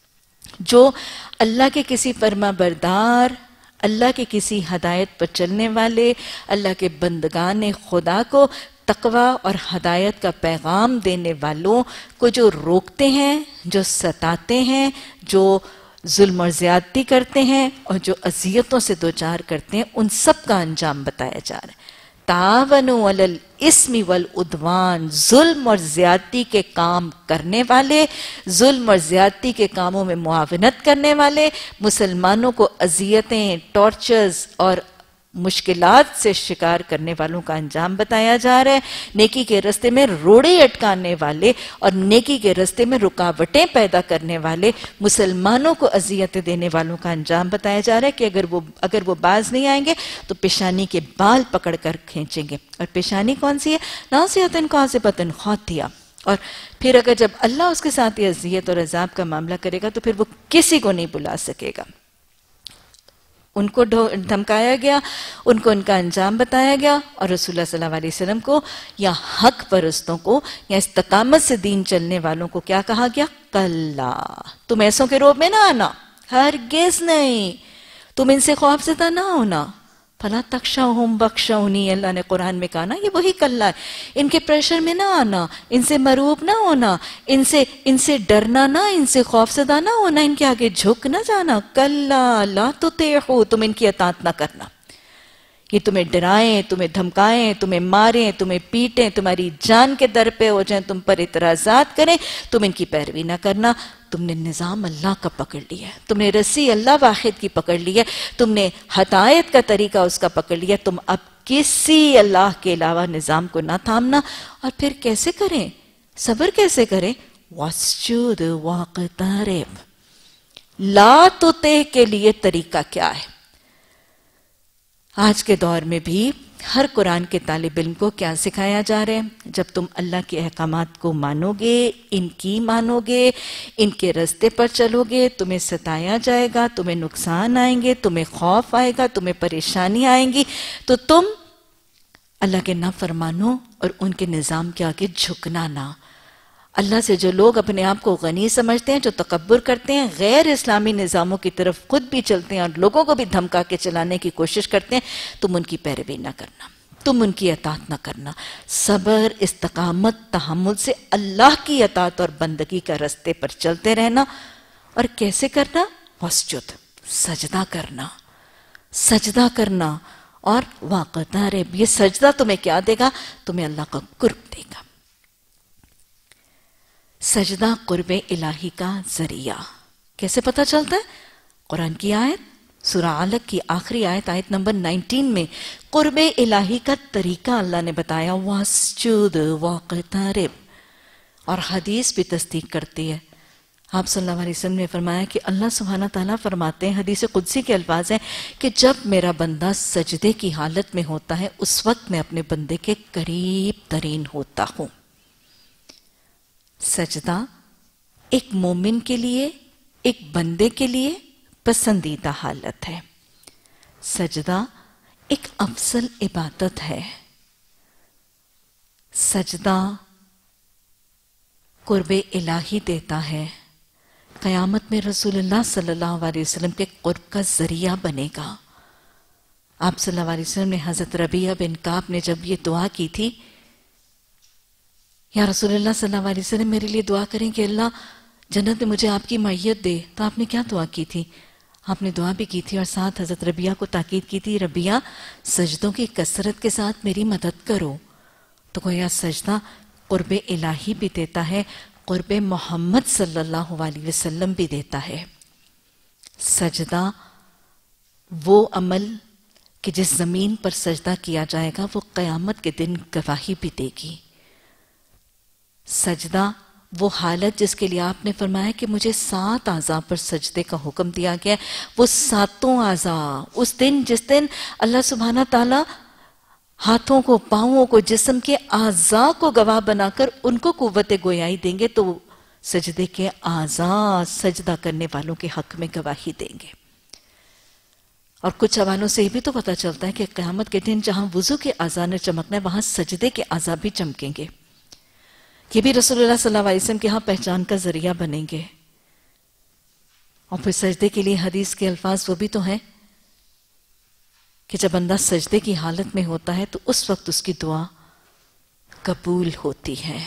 جو اللہ کے کسی فرما بردار، اللہ کے کسی ہدایت پر چلنے والے، اللہ کے بندگان خدا کو تقوی اور ہدایت کا پیغام دینے والوں کو جو روکتے ہیں، جو ستاتے ہیں، جو ظلم اور زیادتی کرتے ہیں اور جو اذیتوں سے دوچار کرتے ہیں، ان سب کا انجام بتایا جا رہا ہے۔ تعاونوا علی الاسم والعدوان، ظلم اور زیادتی کے کام کرنے والے، ظلم اور زیادتی کے کاموں میں معاونت کرنے والے، مسلمانوں کو اذیتیں، ٹارچرز اور مشکلات سے شکار کرنے والوں کا انجام بتایا جا رہا ہے۔ نیکی کے رستے میں روڑے اٹکانے والے اور نیکی کے رستے میں رکاوٹیں پیدا کرنے والے مسلمانوں کو اذیتیں دینے والوں کا انجام بتایا جا رہا ہے کہ اگر وہ اگر وہ باز نہیں آئیں گے تو پیشانی کے بال پکڑ کر کھینچیں گے۔ اور پیشانی کون سی ہے؟ ناصیۃ کاذبۃ خاطیہ۔ اور پھر اگر جب اللہ اس کے ساتھ یہ اذیت اور عذاب کا معاملہ کرے گا تو پھر وہ کسی کو نہیں بلا سکے گا۔ ان کو دھمکایا گیا، ان کو ان کا انجام بتایا گیا اور رسول اللہ صلی اللہ علیہ وسلم کو یا حق پرستوں کو یا استقامت سے دین چلنے والوں کو کیا کہا گیا؟ کلا، تم ایسوں کے روب میں نہ آنا، ہرگز نہیں، تم ان سے خوف زدہ نہ ہونا۔ فلا تخشوہم واخشونی، اللہ نے قرآن میں کہا نا، یہ وہی کلا ہے، ان کے پریشر میں نہ آنا، ان سے مروب نہ ہونا، ان سے ان سے ڈرنا نہ، ان سے خوف زدہ نہ ہونا، ان کے آگے جھک نہ جانا۔ کلا لا تطیعوا، تم ان کی اطاعت نہ کرنا۔ یہ تمہیں ڈرائیں، تمہیں دھمکائیں، تمہیں ماریں، تمہیں پیٹیں، تمہاری جان کے در پہ ہو جائیں، تم پر اعتراضات کریں، تم ان کی پیروی نہ کرنا۔ تم نے نظام اللہ کا پکڑ لیا ہے، تم نے رسی اللہ واحد کی پکڑ لی ہے، تم نے ہدایت کا طریقہ اس کا پکڑ لیا، تم اب کسی اللہ کے علاوہ نظام کو نہ تھامنا۔ اور پھر کیسے کریں؟ صبر کیسے کریں؟ वस्जुद वक़्तरिब। ला तुते के लिए तरीका क्या है? आज के दौर में भी हर कुरान के तालिब इल्म को क्या सिखाया जा रहा है? जब तुम अल्लाह के अहकामात को मानोगे, इनकी मानोगे, इनके रास्ते पर चलोगे, तुम्हें सताया जाएगा, तुम्हें नुकसान आएंगे, तुम्हें खौफ आएगा, तुम्हें परेशानी आएंगी, तो तुम अल्लाह के नाफरमानो और उनके निज़ाम के आगे झुकना ना। अल्लाह से जो लोग अपने आप को गनी समझते हैं, जो तकब्बुर करते हैं, गैर इस्लामी निज़ामों की तरफ खुद भी चलते हैं और लोगों को भी धमका के चलाने की कोशिश करते हैं, तुम उनकी पैरवी ना करना, तुम उनकी अतात ना करना। सब्र, इस्तकामत, तहम्मुल से अल्लाह की अतात और बंदगी का रास्ते पर चलते रहना। और कैसे करना? वस्जुद, सजदा करना, सजदा करना। और वाक़तारिब, ये सजदा तुम्हें क्या देगा? तुम्हें अल्लाह का कुर्ब देगा। सजदा कुर्बे इलाही का जरिया कैसे पता चलता है? कुरान की आयत सूरा अलक की आखिरी आयत, आयत नंबर उन्नीस में कुर्बे इलाही का तरीका अल्लाह ने बताया, वस्जुद वक़्तरिब। और हदीस भी तस्दीक करती है। आप सल्लल्लाहु अलैहि वसल्लम ने फरमाया कि अल्लाह सुब्हानहू तआला फरमाते हैं, हदीस कुदसी के अल्फाज हैं कि जब मेरा बंदा सजदे की हालत में होता है, उस वक्त मैं अपने बंदे के करीब तरीन होता हूं। सजदा एक मोमिन के लिए, एक बंदे के लिए पसंदीदा हालत है। सजदा एक अफजल इबादत है। सजदा कुर्बे इलाही देता है। क़यामत में रसूलुल्लाह सल्लल्लाहु अलैहि वसल्लम के कुर्ब का जरिया बनेगा। आप सल्लल्लाहु अलैहि वसल्लम ने हजरत रबिया बिन काब ने जब ये दुआ की थी, या रसूलुल्लाह सल्लल्लाहु अलैहि वसल्लम मेरे लिए दुआ करें कि अल्लाह जन्नत में मुझे आपकी मैयत दे, तो आपने क्या दुआ की थी? आपने दुआ भी की थी और साथ हजरत रबिया को ताकीद की थी, रबिया सजदों की कसरत के साथ मेरी मदद करो। तो गोया सजदा कुर्बे इलाही भी देता है, कुर्बे मोहम्मद सल्लल्लाहु अलैहि वसल्लम भी देता है। सजदा वो अमल कि जिस जमीन पर सजदा किया जाएगा वो क़यामत के दिन गवाही भी देगी। सजदा वो हालत जिसके लिए आपने फरमाया कि मुझे सात आज़ा पर सजदे का हुक्म दिया गया, वो सातों आज़ा उस दिन जिस दिन अल्लाह सुब्हाना ताला हाथों को, पाँवों को, जिस्म के आज़ा को गवाह बनाकर उनको कुव्वत गोयाई देंगे, तो सजदे के आज़ा सजदा करने वालों के हक में गवाही देंगे। और कुछ हवालों से ये भी तो पता चलता है कि क़यामत के दिन जहां वुजू के आज़ा ने चमकना है, वहां सजदे के आज़ा भी चमकेंगे। ये भी रसूलुल्लाह सल्लल्लाहु अलैहि वसल्लम के यहाँ पहचान का जरिया बनेंगे। और फिर सजदे के लिए हदीस के अल्फाज वो भी तो हैं कि जब बंदा सजदे की हालत में होता है तो उस वक्त उसकी दुआ कबूल होती है।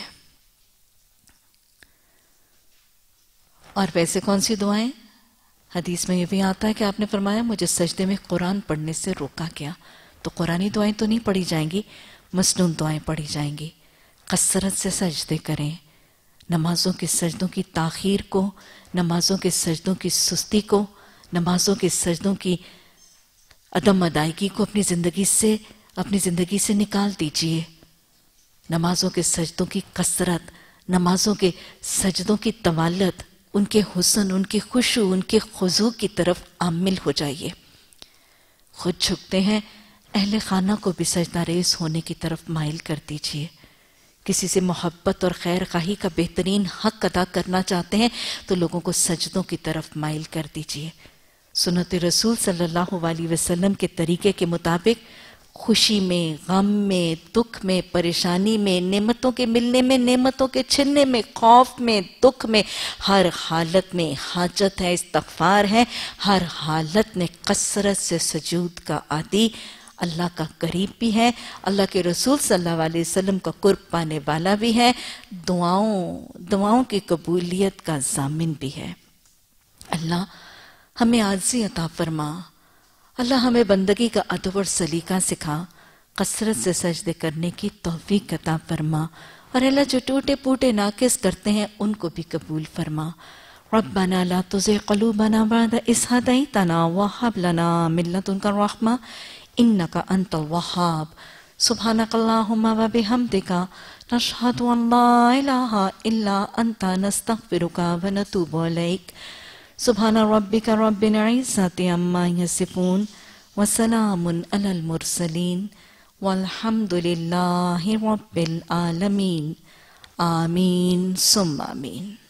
और वैसे कौन सी दुआएं? हदीस में ये भी आता है कि आपने फरमाया मुझे सजदे में कुरान पढ़ने से रोका गया। तो कुरानी दुआएं तो नहीं पढ़ी जाएंगी, मसनून दुआएं पढ़ी जाएंगी। कसरत से सजदे करें। नमाजों के सजदों की ताखीर को, नमाजों के सजदों की सुस्ती को, नमाजों के सजदों की अदम अदायगी को अपनी ज़िंदगी से अपनी ज़िंदगी से निकाल दीजिए। नमाजों के सजदों की कसरत, नमाजों के सजदों की तवालत, उनके हुस्न, उनके खुशू, उनके खुजू की तरफ आमिल हो जाइए। खुद झुकते हैं, अहले खाना को भी सजदा रेस होने की तरफ माइल कर दीजिए। किसी से मोहब्बत और खैर खाही का बेहतरीन हक अदा करना चाहते हैं तो लोगों को सजदों की तरफ माइल कर दीजिए। सुन्नत रसूल सल्लल्लाहु अलैहि वसल्लम के तरीके के मुताबिक खुशी में, गम में, दुख में, परेशानी में, नेमतों के मिलने में, नेमतों के छिनने में, खौफ में, दुख में, हर हालत में हाजत है, इस्तग़फ़ार है। हर हालत में कसरत से सजूद का आदी अल्लाह का करीब भी है, अल्लाह के रसूल सल्लल्लाहु अलैहि वसल्लम का कुर्ब पाने वाला भी है, दुआओं दुआओं की कबूलियत का ज़ामिन भी है। अल्लाह हमें आज़ी अता फरमा। अल्लाह हमें बंदगी का अदब और सलीका सिखा, कसरत से सजदे करने की तौफीक अता फरमा। और अल्लाह जो टूटे फूटे नाकिस करते हैं उनको भी कबूल फरमा। रब्बना ला तुज़िग़ क़ुलूबना बअद इज़ हदैतना व हब लना मिन लदुनका रहमा इन्नका अंतल वहाब। सुब्हानकल्लाहुम्मा व बिहम्दिका نشهد أن لا إله إلا أنت نستغفرك ونتوب إليك سبحان ربك رب العزة عما يصفون وسلام على المرسلين والحمد لله رب العالمين آمين ثم آمين.